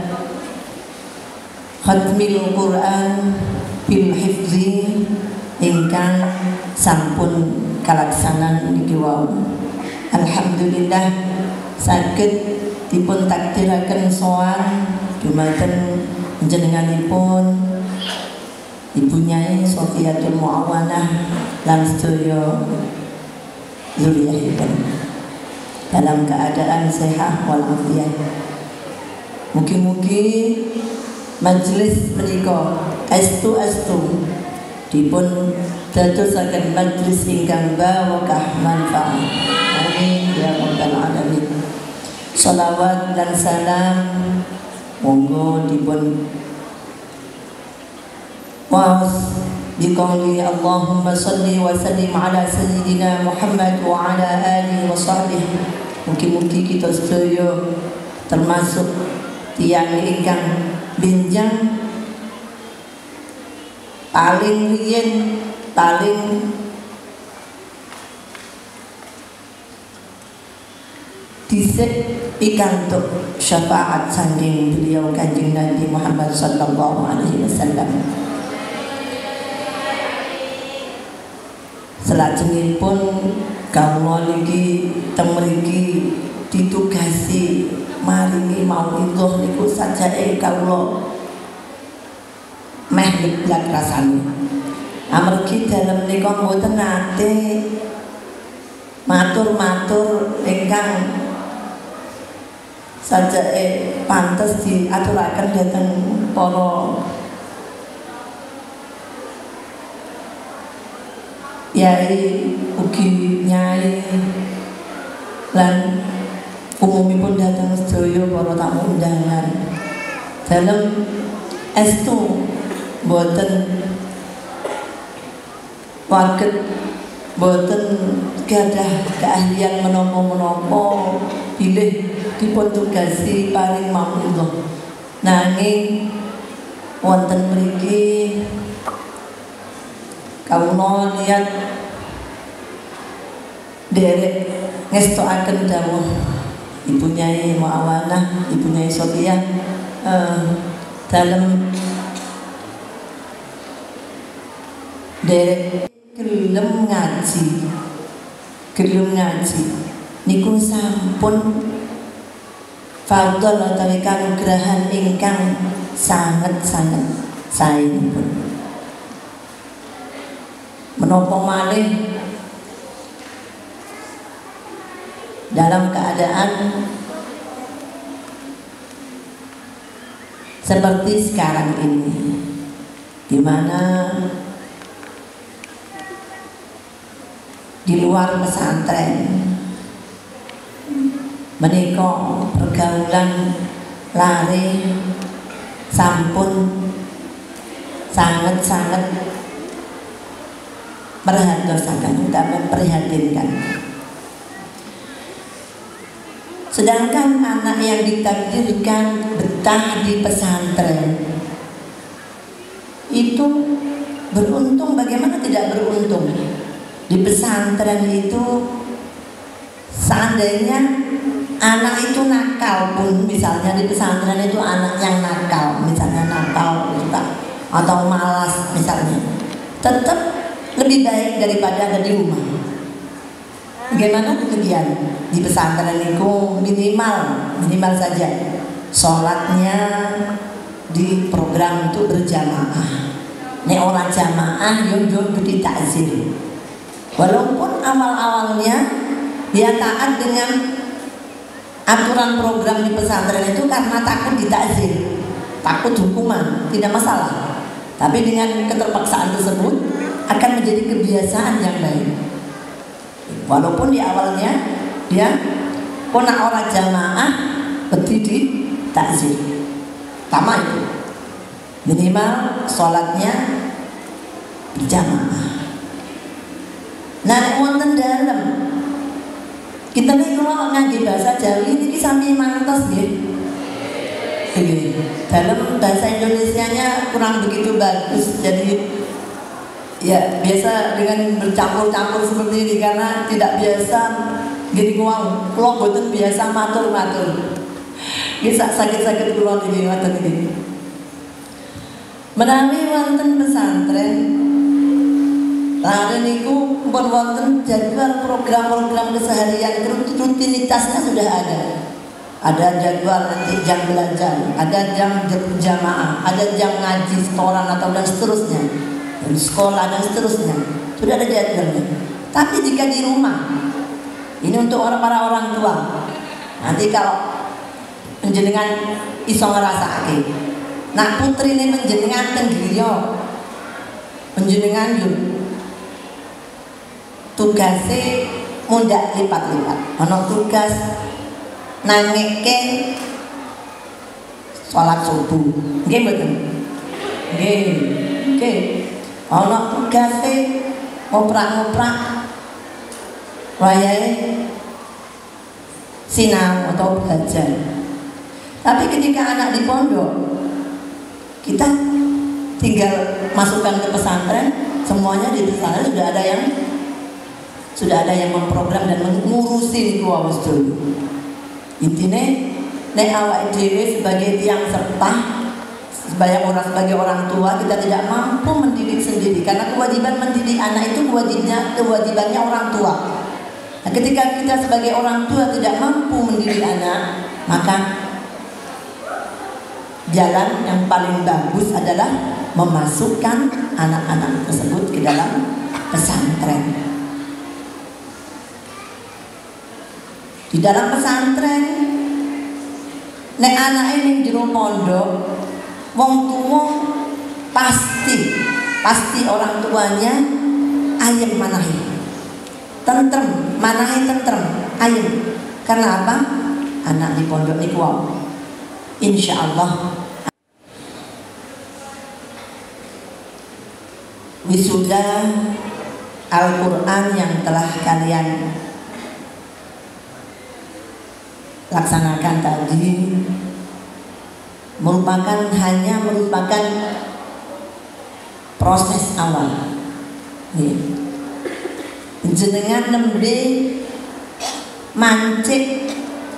khatmil Quran bil hifzi ingkang sampun kalaksanan niki wau. Alhamdulillah saged dipun takdiraken sowan dumateng njenenganipun Ibu Nyai Sofiatul Muawanah lan sedaya dzurriyyahipun dalam keadaan sehat walafiat. Mugi-mugi majelis menika estu dipun dadosaken majelis ingkang barokah manfaat. Amin ya rabbal alamin. Shalawat dan salam monggo dipun waos biqauli Allahumma shalli wa sallim ala sayyidina Muhammad wa ala alihi wa sahbihi. Mugi-mugi kita sedaya termasuk tiyang ingkang benjang paling riyen, paling dhisik pikantuk syafaat saking beliau Kanjeng Nabi Muhammad sallallahu alaihi wasallam. Salajengipun kawula niki teng mriki ditugasi maringi mauidhah niku sajake kawula meh nyeblak rasane. Amargi dalem nika mboten nate matur-matur ingkang sajake pantes diaturaken dhateng para yai ugi nyai lan umumipun dhateng sedaya para tamu undangan. Dalem estu boten waget boten gadah keahlian menapa-menapa bilih dipun tugasi paring mamullah. Nanging wonten mriki kawula niat derek ngestokaken dawuh Ibu Nyai Muawanah, Ibu Nyai Sofiah dalam derek gelem ngaji niku sampun fadhol utawi kanugrahan ingkang sanget-sanget saenipun. Menapa malih dalam keadaan seperti sekarang ini, di mana di luar pesantren menika pergaulan lare sampun sangat-sangat merhatosaken dan memprihatinkan. Sedangkan anak yang ditakdirkan betah di pesantren itu beruntung, bagaimana tidak beruntung? Di pesantren itu seandainya anak itu nakal pun, misalnya di pesantren itu anak yang nakal, misalnya nakal atau malas misalnya, tetap lebih baik daripada ada di rumah. Bagaimana kemudian di pesantren itu minimal saja sholatnya di program itu berjamaah. Nek orang jamaah yang budi takzir. Walaupun awal-awalnya dia taat dengan aturan program di pesantren itu karena takut ditakzir, takut hukuman, tidak masalah. Tapi dengan keterpaksaan tersebut akan menjadi kebiasaan yang baik. Walaupun di awalnya dia ponak orang jamaah berdiri takzir, sama itu minimal sholatnya berjamaah. Nah, wonten dalem kita nih kalau ngaji bahasa Jawi ini sami mantos nggih. Dalam bahasa Indonesianya kurang begitu bagus, jadi ya biasa dengan bercampur-campur seperti ini karena tidak biasa. Jadi kuang, kalau boten biasa matur-matur. Bisa sakit-sakit kula niki ngoten niki. Menawi wonten pesantren lare niku pun wonten jadwal program-program keseharian, rutinitasnya sudah ada. Ada jadwal nanti jam belajar, ada jam jamaah, ada jam ngaji setoran atau dan seterusnya, dan sekolah dan seterusnya, sudah ada jadwalnya. Tapi jika di rumah, ini untuk para orang tua, nanti kalau menjenengan iso ngrasake, nak putri ini menjenengan tenggiriyo, menjenengan yuk tugasnya mundak lipat-lipat. Ono tugas nangeke sholat subuh, nggih mboten? Nggih. Ono tugase ngoprak-ngoprak wayahe sinau atau belajar. Tapi ketika anak di pondok, kita tinggal masukkan ke pesantren, semuanya di pesantren sudah ada yang memprogram dan mengurusi niku wis dulu. Intine nek awake dhewe sebagai tiang serpah, sebagai orang tua, kita tidak mampu mendidik sendiri karena kewajiban mendidik anak itu kewajibannya orang tua. Nah, ketika kita sebagai orang tua tidak mampu mendidik anak, maka jalan yang paling bagus adalah memasukkan anak-anak tersebut ke dalam pesantren. Di dalam pesantren nek anake ning jero pondok, wong tuwa pasti orang tuanya ayem manahe. Tentrem, manahe tentrem, ayem. Karena apa? Anak di pondok niku wae. Insyaallah wisuda Al-Quran yang telah kalian laksanakan tadi hanya merupakan proses awal. Jenengan nembe mancik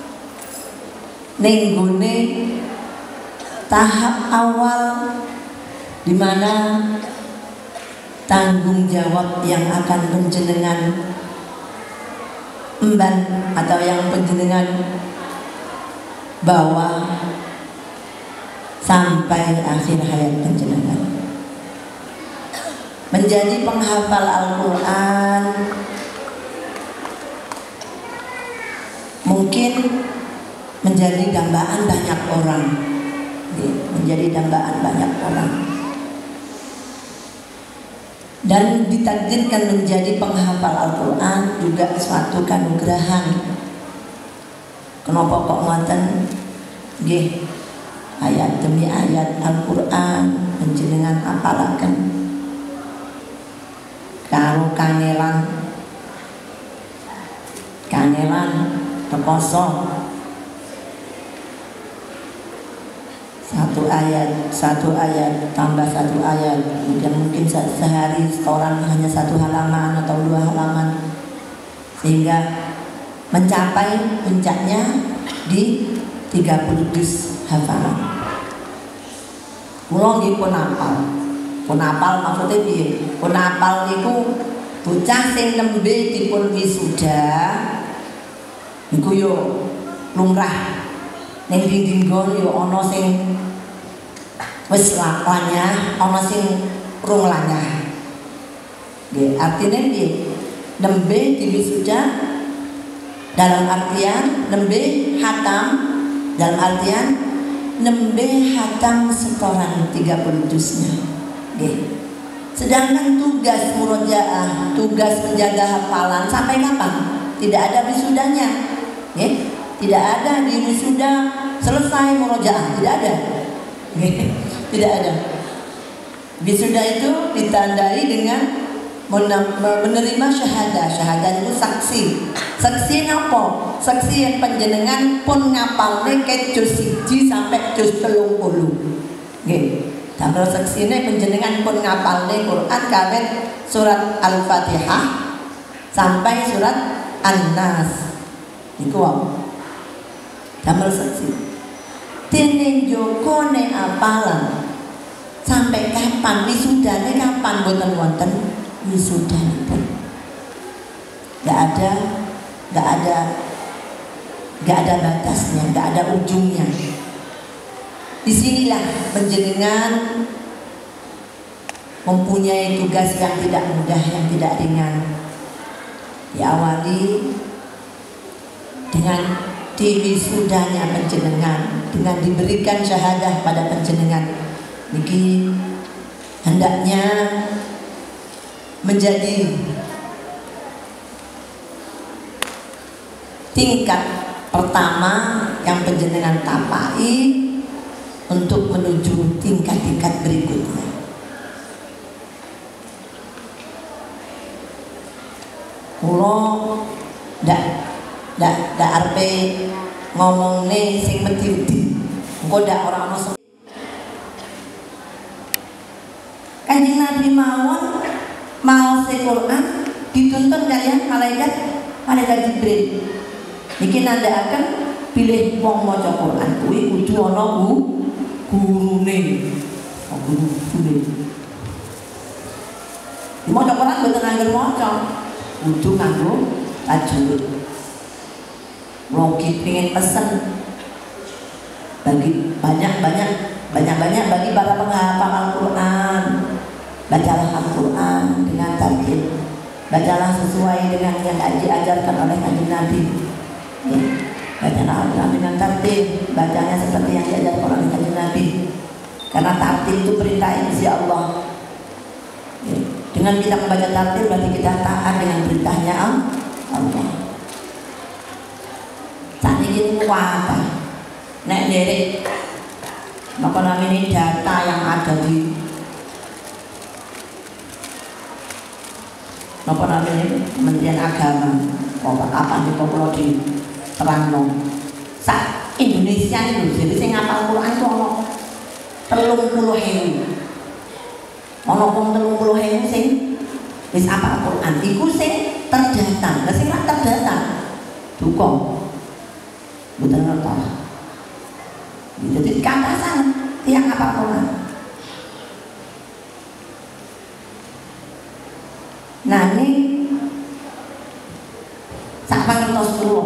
ning gone tahap awal di mana tanggung jawab yang akan penjenengan emban atau yang penjenengan bawa sampai akhir hayat penjenengan. Menjadi penghafal Al-Quran mungkin menjadi dambaan banyak orang, dan ditakdirkan menjadi penghafal Al-Quran juga suatu kanugrahan. Kenapa kok ngoten? Nggih, ayat demi ayat Al-Quran panjenengan apalaken karo kangelan tekoso satu ayat tambah satu ayat, kemudian mungkin sehari setoran hanya 1 halaman atau 2 halaman, sehingga mencapai puncaknya di 30 juz hafalan. Kula nggih pun hafal maksudnya piye? Pun hafal niku bocah sing nembe dipun wisuda niku yo lumrah. Ning dinggon yo ana sing wis lanyah, ana sing rung lanyah. Nggih, artine piye? Nembe diwisuda dalam artian nembe hatam, dalam artian nembe hatam setoran 30 juznya. Nggih. Sedangkan tugas murojaah, tugas menjaga hafalan sampai kapan? Tidak ada wisudanya. Nggih. Tidak ada di wisuda selesai murojaah, tidak ada. Tidak ada. Wisuda itu ditandai dengan menerima syahadah. Syahadah itu saksi. Saksi apa? Saksi yang panjenengan pun ngapalne ke juz 1 sampai juz 30. Nggih. Damel saksine panjenengan pun ngapalne Quran kawit surat Al-Fatihah sampai surat An-Nas. Niku wae. Damel saksi. Dene jokone apalan sampai kapan wisudane, kapan boten wonten wisudanipun. Gak ada batasnya, gak ada ujungnya. Disinilah penjenengan mempunyai tugas yang tidak mudah, yang tidak ringan. Diawali dengan diwisudanya penjenengan, dengan diberikan syahadah pada penjenengan. Niki hendaknya menjadi tingkat pertama yang penjenengan tapai untuk menuju tingkat-tingkat berikutnya. Kulo ndak arep ngomongne sing medhi-medhi. Engko ndak ora ono. Kanjeng Nabi mawon maos Quran dituntun kalian malaikat Jibril. Niki nandhakaken pilih wong maca Quran kuwi kudu ana gurune. Gurune. Maca Quran mboten angger maca, kudu nganggo tajwid. Mungkin pengen pesen bagi banyak bagi para penghafal Al-Quran, bacalah Al-Quran dengan tajwid, bacalah sesuai dengan yang diajarkan oleh Kanjeng Nabi. Baca Al-Quran dengan tartil, bacanya seperti yang diajar Quran Kanjeng Nabi. Karena tartil itu perintah isi Allah. Dengan kita membaca tartil berarti kita taat dengan perintahnya Allah. Saat ini kuat, nek derek, maka namanya data yang ada di apa namanya Kementerian Agama, apa di Koplo di Terangno. Saat Indonesia itu jadi saya ngapal Quran itu ono 30.000. Ono wong 30.000 sing wis apal Quran iku sing terdata. Lah sing ora terdata dukung mboten ngertos. Jadi kata sangat tiang apal Quran. Nah ini sak pangertos kula.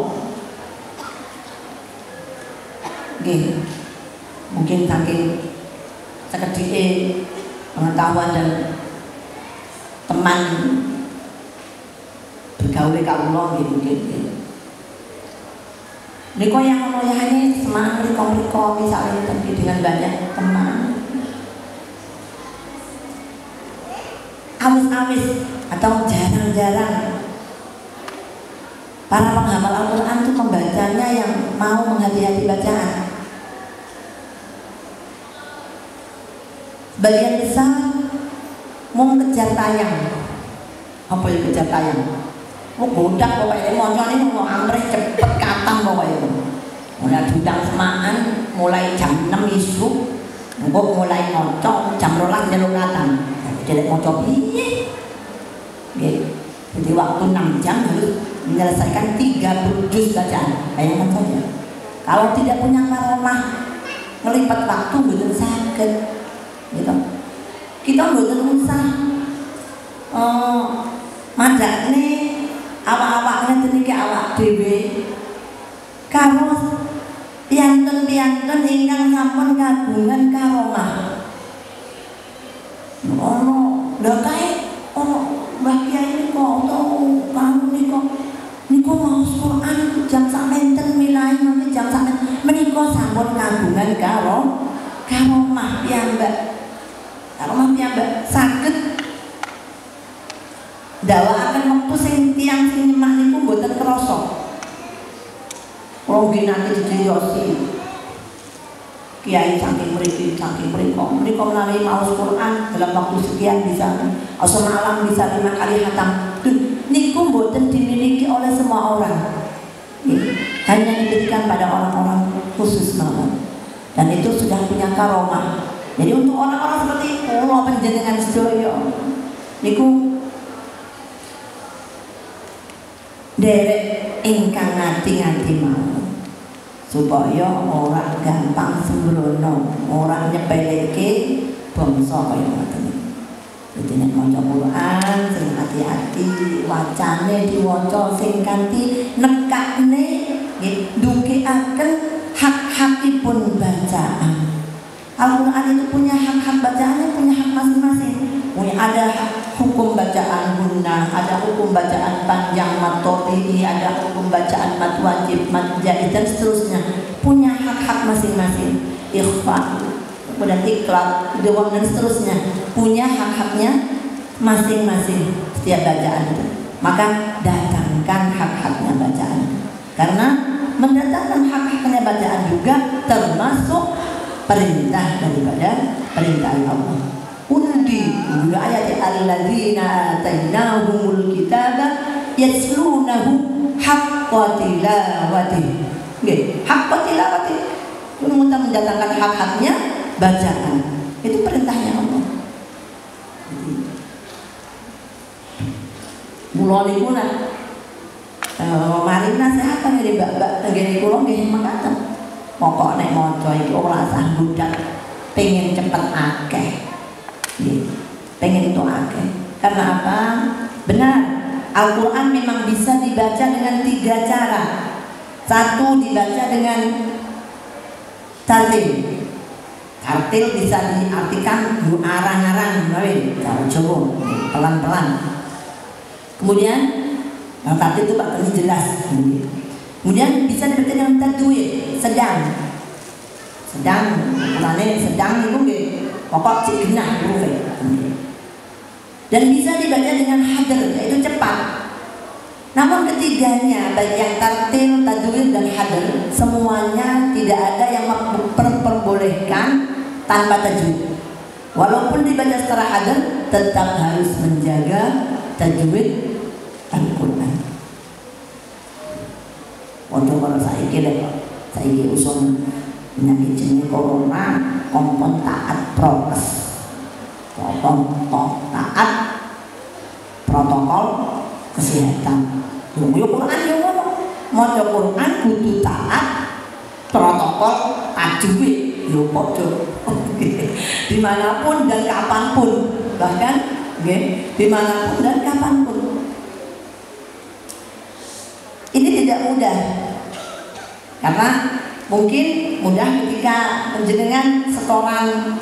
Nggih. Mungkin saking sekedhike pengetahuan dan teman bergaul kawula nggih mungkin. Niku yang ono yane semangat mriko misalnya tapi dengan banyak teman. Awis-awis atau jarang-jarang para penghafal Al-Quran itu membacanya yang mau menghati-hati bacaan. Bagian besar mau kejar tayang. Apa yang kejar tayang? Mau godak pokoknya moncon ini mau amrih cepet katang pokoknya. Mulai dudang semaan mulai jam 6 isu, mulai moncong jam 12 jalur katang. Jadi mau coba jadi waktu 6 jam harus menyelesaikan 30 juz bacaan. Bayangkan saja kalau tidak punya karomah ngelipat waktu betul sakit gitu. Kita betul usah madak nih awak-awaknya teniki awak dewe karo piantun-piantun ingkang sampun kagungan karomah. Ono lha kae ono Mbah Kiai niku tau kanu niku mau Quran jam samenten milai nanti jam samenten menika sampun kagungan karomah piyambak. Karomah piyambak saged ndawakaken wektu sing tiyang sing nyemak niku mboten krasa. Kula nggih nanti dijoyosi Kiai saking mriki mereka melalui maus Quran dalam waktu sekian bisa semalam bisa 5 kali khatam. Niku mboten dimiliki oleh semua orang. Hanya diberikan pada orang-orang khusus malam. Dan itu sudah punya karomah. Jadi untuk orang-orang seperti kula panjenengan sedaya niku derek ingkang ngati-ngati mawon. Supaya orang gampang sembrono, orang nyepeleke bangsa kaya ngoten. Jadi nek maca Quran sing hati-hati, wacane diwaca sing kanthi nekakne nggih ndukikaken hak-hakipun bacaan. Al-Quran itu punya hak-hak bacaannya, punya hak masing-masing. Ada hukum bacaan gunnah, ada hukum bacaan panjang matoti, ada hukum bacaan mat wajib, mat jaiz dan seterusnya. Punya hak-hak masing-masing. Ikhfa, kemudian ikhlaq, doang dan seterusnya. Punya hak-haknya masing-masing setiap bacaan itu. Maka datangkan hak-haknya bacaan. Karena mendatangkan hak-haknya bacaan juga termasuk perintah daripada perintah Allah. Undi ayat alladzina atainahumul kitaba yatlunahu haqqa tilawati. Nggih, haqqa tilawati. Kita mendatangkan hak-haknya bacaan. Itu perintahnya Allah. Mula niku nak mari nasihatan dari mbak-mbak tengene kula nggih makaten. Pokok nek maca iki ora usah budak, pengen cepet akeh. Pengen itu akeh. Karena apa? Benar, Al-Quran memang bisa dibaca dengan 3 cara. 1 dibaca dengan tartil. Tartil bisa diartikan arang-arang, cara Jawa, pelan-pelan. Kemudian tartil itu bakal jelas. Kemudian bisa dibaca dengan tajwid, sedang mulane sedang itu nggih pokok cek genah hurufe. Dan bisa dibaca dengan hadr, yaitu cepat. Namun ketiganya, baik yang tartil, tajwid dan hadr, semuanya tidak ada yang memperbolehkan tanpa tajwid. Walaupun dibaca secara hadr, tetap harus menjaga tajwid Al-Quran. Untuk kalau saiki usul penyakit jenis corona, kompon taat prokes, taat protokol kesehatan. Yo Quran yo ngono, maca Quran kudu taat protokol tajwid yo padha. Dimanapun dan kapanpun, bahkan dimanapun dan kapanpun. Ini tidak mudah, karena mungkin mudah ketika penjenengan setoran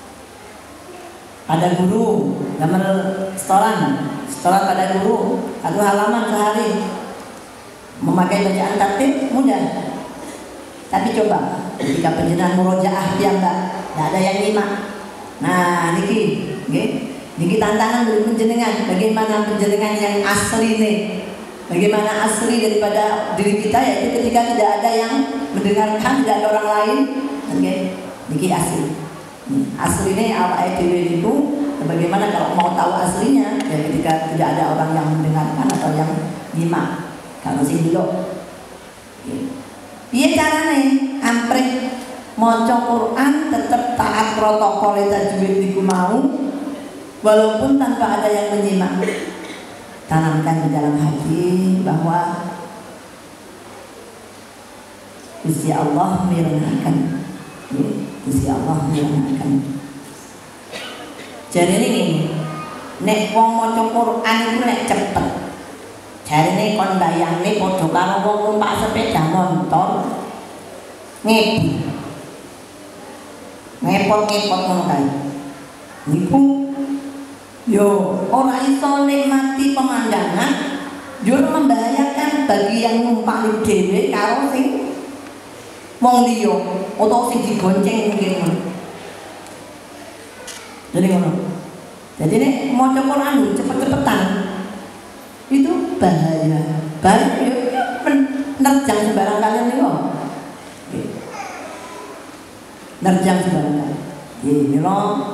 pada guru, gambar setoran pada guru, satu halaman sehari, memakai bacaan tartib mudah. Tapi coba ketika penjenengan murojaah piyambak, tidak ada yang nyimak. Nah, niki tantangan dari penjenengan, bagaimana penjenengan yang asli nih. Bagaimana asli daripada diri kita, yaitu ketika tidak ada yang mendengarkan, tidak ada orang lain. Niki asli. Aslinya awake dhewe itu, bagaimana kalau mau tahu aslinya, ya ketika tidak ada orang yang mendengarkan atau yang nyimak. Kalau sing dulu. Piye carane amprih maca Quran tetap taat protokol tajwid niku mau, walaupun tanpa ada yang menyimak. Tanamkan di dalam hati bahwa Gusti Allah mirengake. Gusti Allah mirengake. Jadi ini nek wong maca Quran iku nek cepet. Jarine kon bayangne padha karo wong numpak sepeda motor ngepot ngono kae. Niku yo ora iso nikmati pemandangan, yo membahayakan bagi yang numpak dhewe karo sing wong liya utawa sing digonceng mungkin. Jadi ngono. Jadi nek maca Quran cepet-cepetan itu bahaya. Bahaya yo nerjang sembarang kalian niku. Nerjang sembarang kalian. Nggih,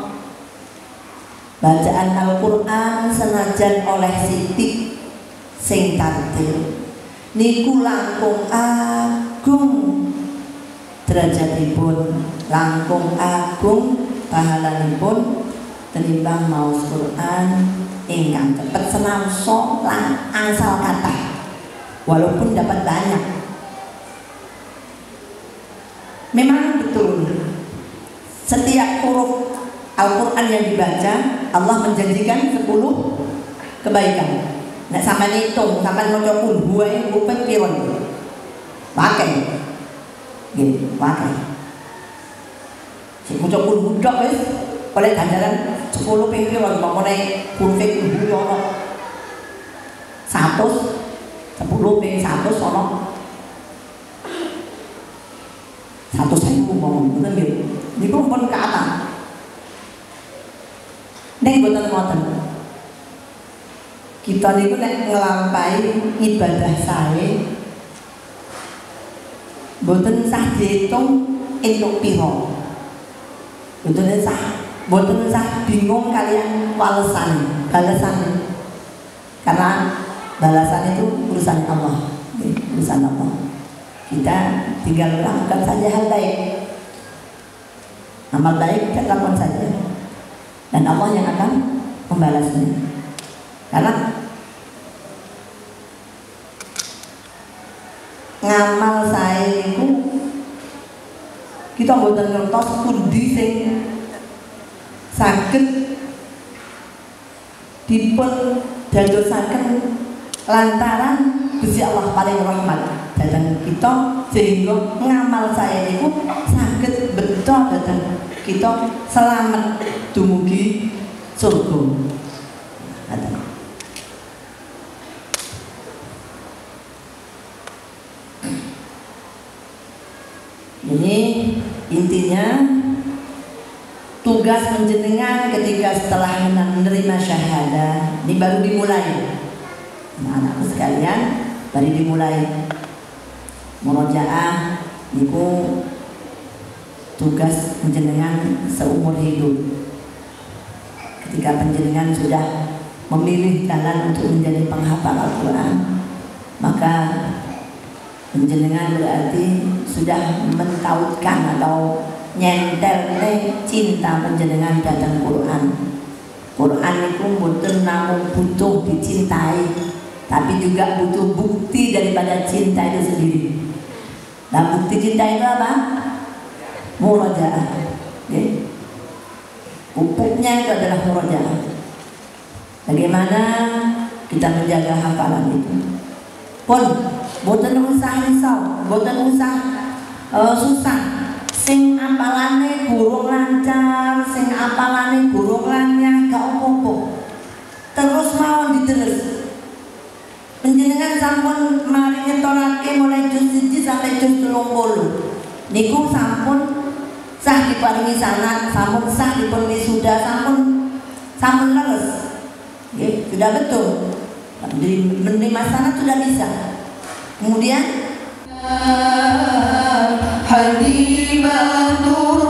bacaan Al-Quran senajan oleh sitik sing tartil niku langkung agung derajatipun, langkung agung pahalanipun tenimbang maos Quran ingkang cepet senamsa lan asal kata, walaupun dapat banyak. Memang betul setiap huruf Al-Quran yang dibaca Allah menjanjikan 10 kebaikan. Nek sampeyan hitung, sampeyan maca kul huwae hurufe pira? Pakai. Nggih, pakai. Sing maca kul hudok wis oleh ganjaran 10 ping pira pokoknya hurufe kul hu ono 100 10 ping 100 ono 100.000 ngomong ngoten nggih. Niku pun ke atas. Nek boten ngoten. Kita niku nek nglampahi ibadah sae boten sah diitung entuk pira. Boten sah bingung kalian balasan. Karena balasan itu urusan Allah. Urusan Allah. Kita tinggal lakukan saja hal baik. Amal baik kita lakukan saja. Dan Allah yang akan membalasnya. Karena ngamal saya itu kita mboten ngertos pundi sing saged dipun dadosaken lantaran Gusti Allah paling rahmat dhateng kita, sehingga ngamal saya itu saged beto dhateng kita selamat dumugi surga. Ini intinya tugas penjenengan ketika setelah menerima syahadah ini baru dimulai. Anak-anakku sekalian, baru dimulai murojaah niku tugas penjenengan seumur hidup. Ketika penjenengan sudah memilih jalan untuk menjadi penghafal Al-Quran, maka penjenengan berarti sudah mentautkan atau nyentel cinta penjenengan datang Quran. Quran itu bukan namun butuh dicintai, tapi juga butuh bukti daripada cinta itu sendiri. Nah, bukti cinta itu apa? Murojaah. Okay. Pupuknya itu adalah murojaah. Bagaimana kita menjaga hafalan itu? Pun, boten usah risau, boten usah susah. Sing apalane burung lancar, sing apalane burung lanyah, gak opo-opo. Terus mawon diterus. Penjenengan sampun mari nyetorake mulai juz 1 sampai juz 30. Niku sampun sah diparingi sanad, sampun sah dipun wisuda, sampun leres. Nggih, sudah betul. Menerima sanad sudah bisa. Kemudian Hadibatur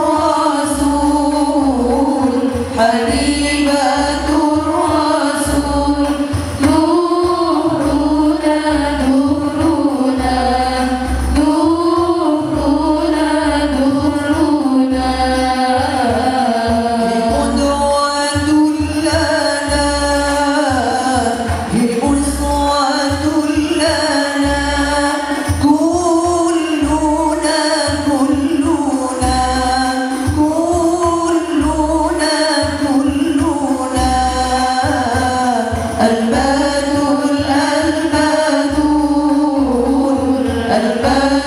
Rasul, Hadibatur Rasul, Nuruna, Nuruna, Nuruna, Nuruna, Qudwatul lana, Uswatul lana, البدر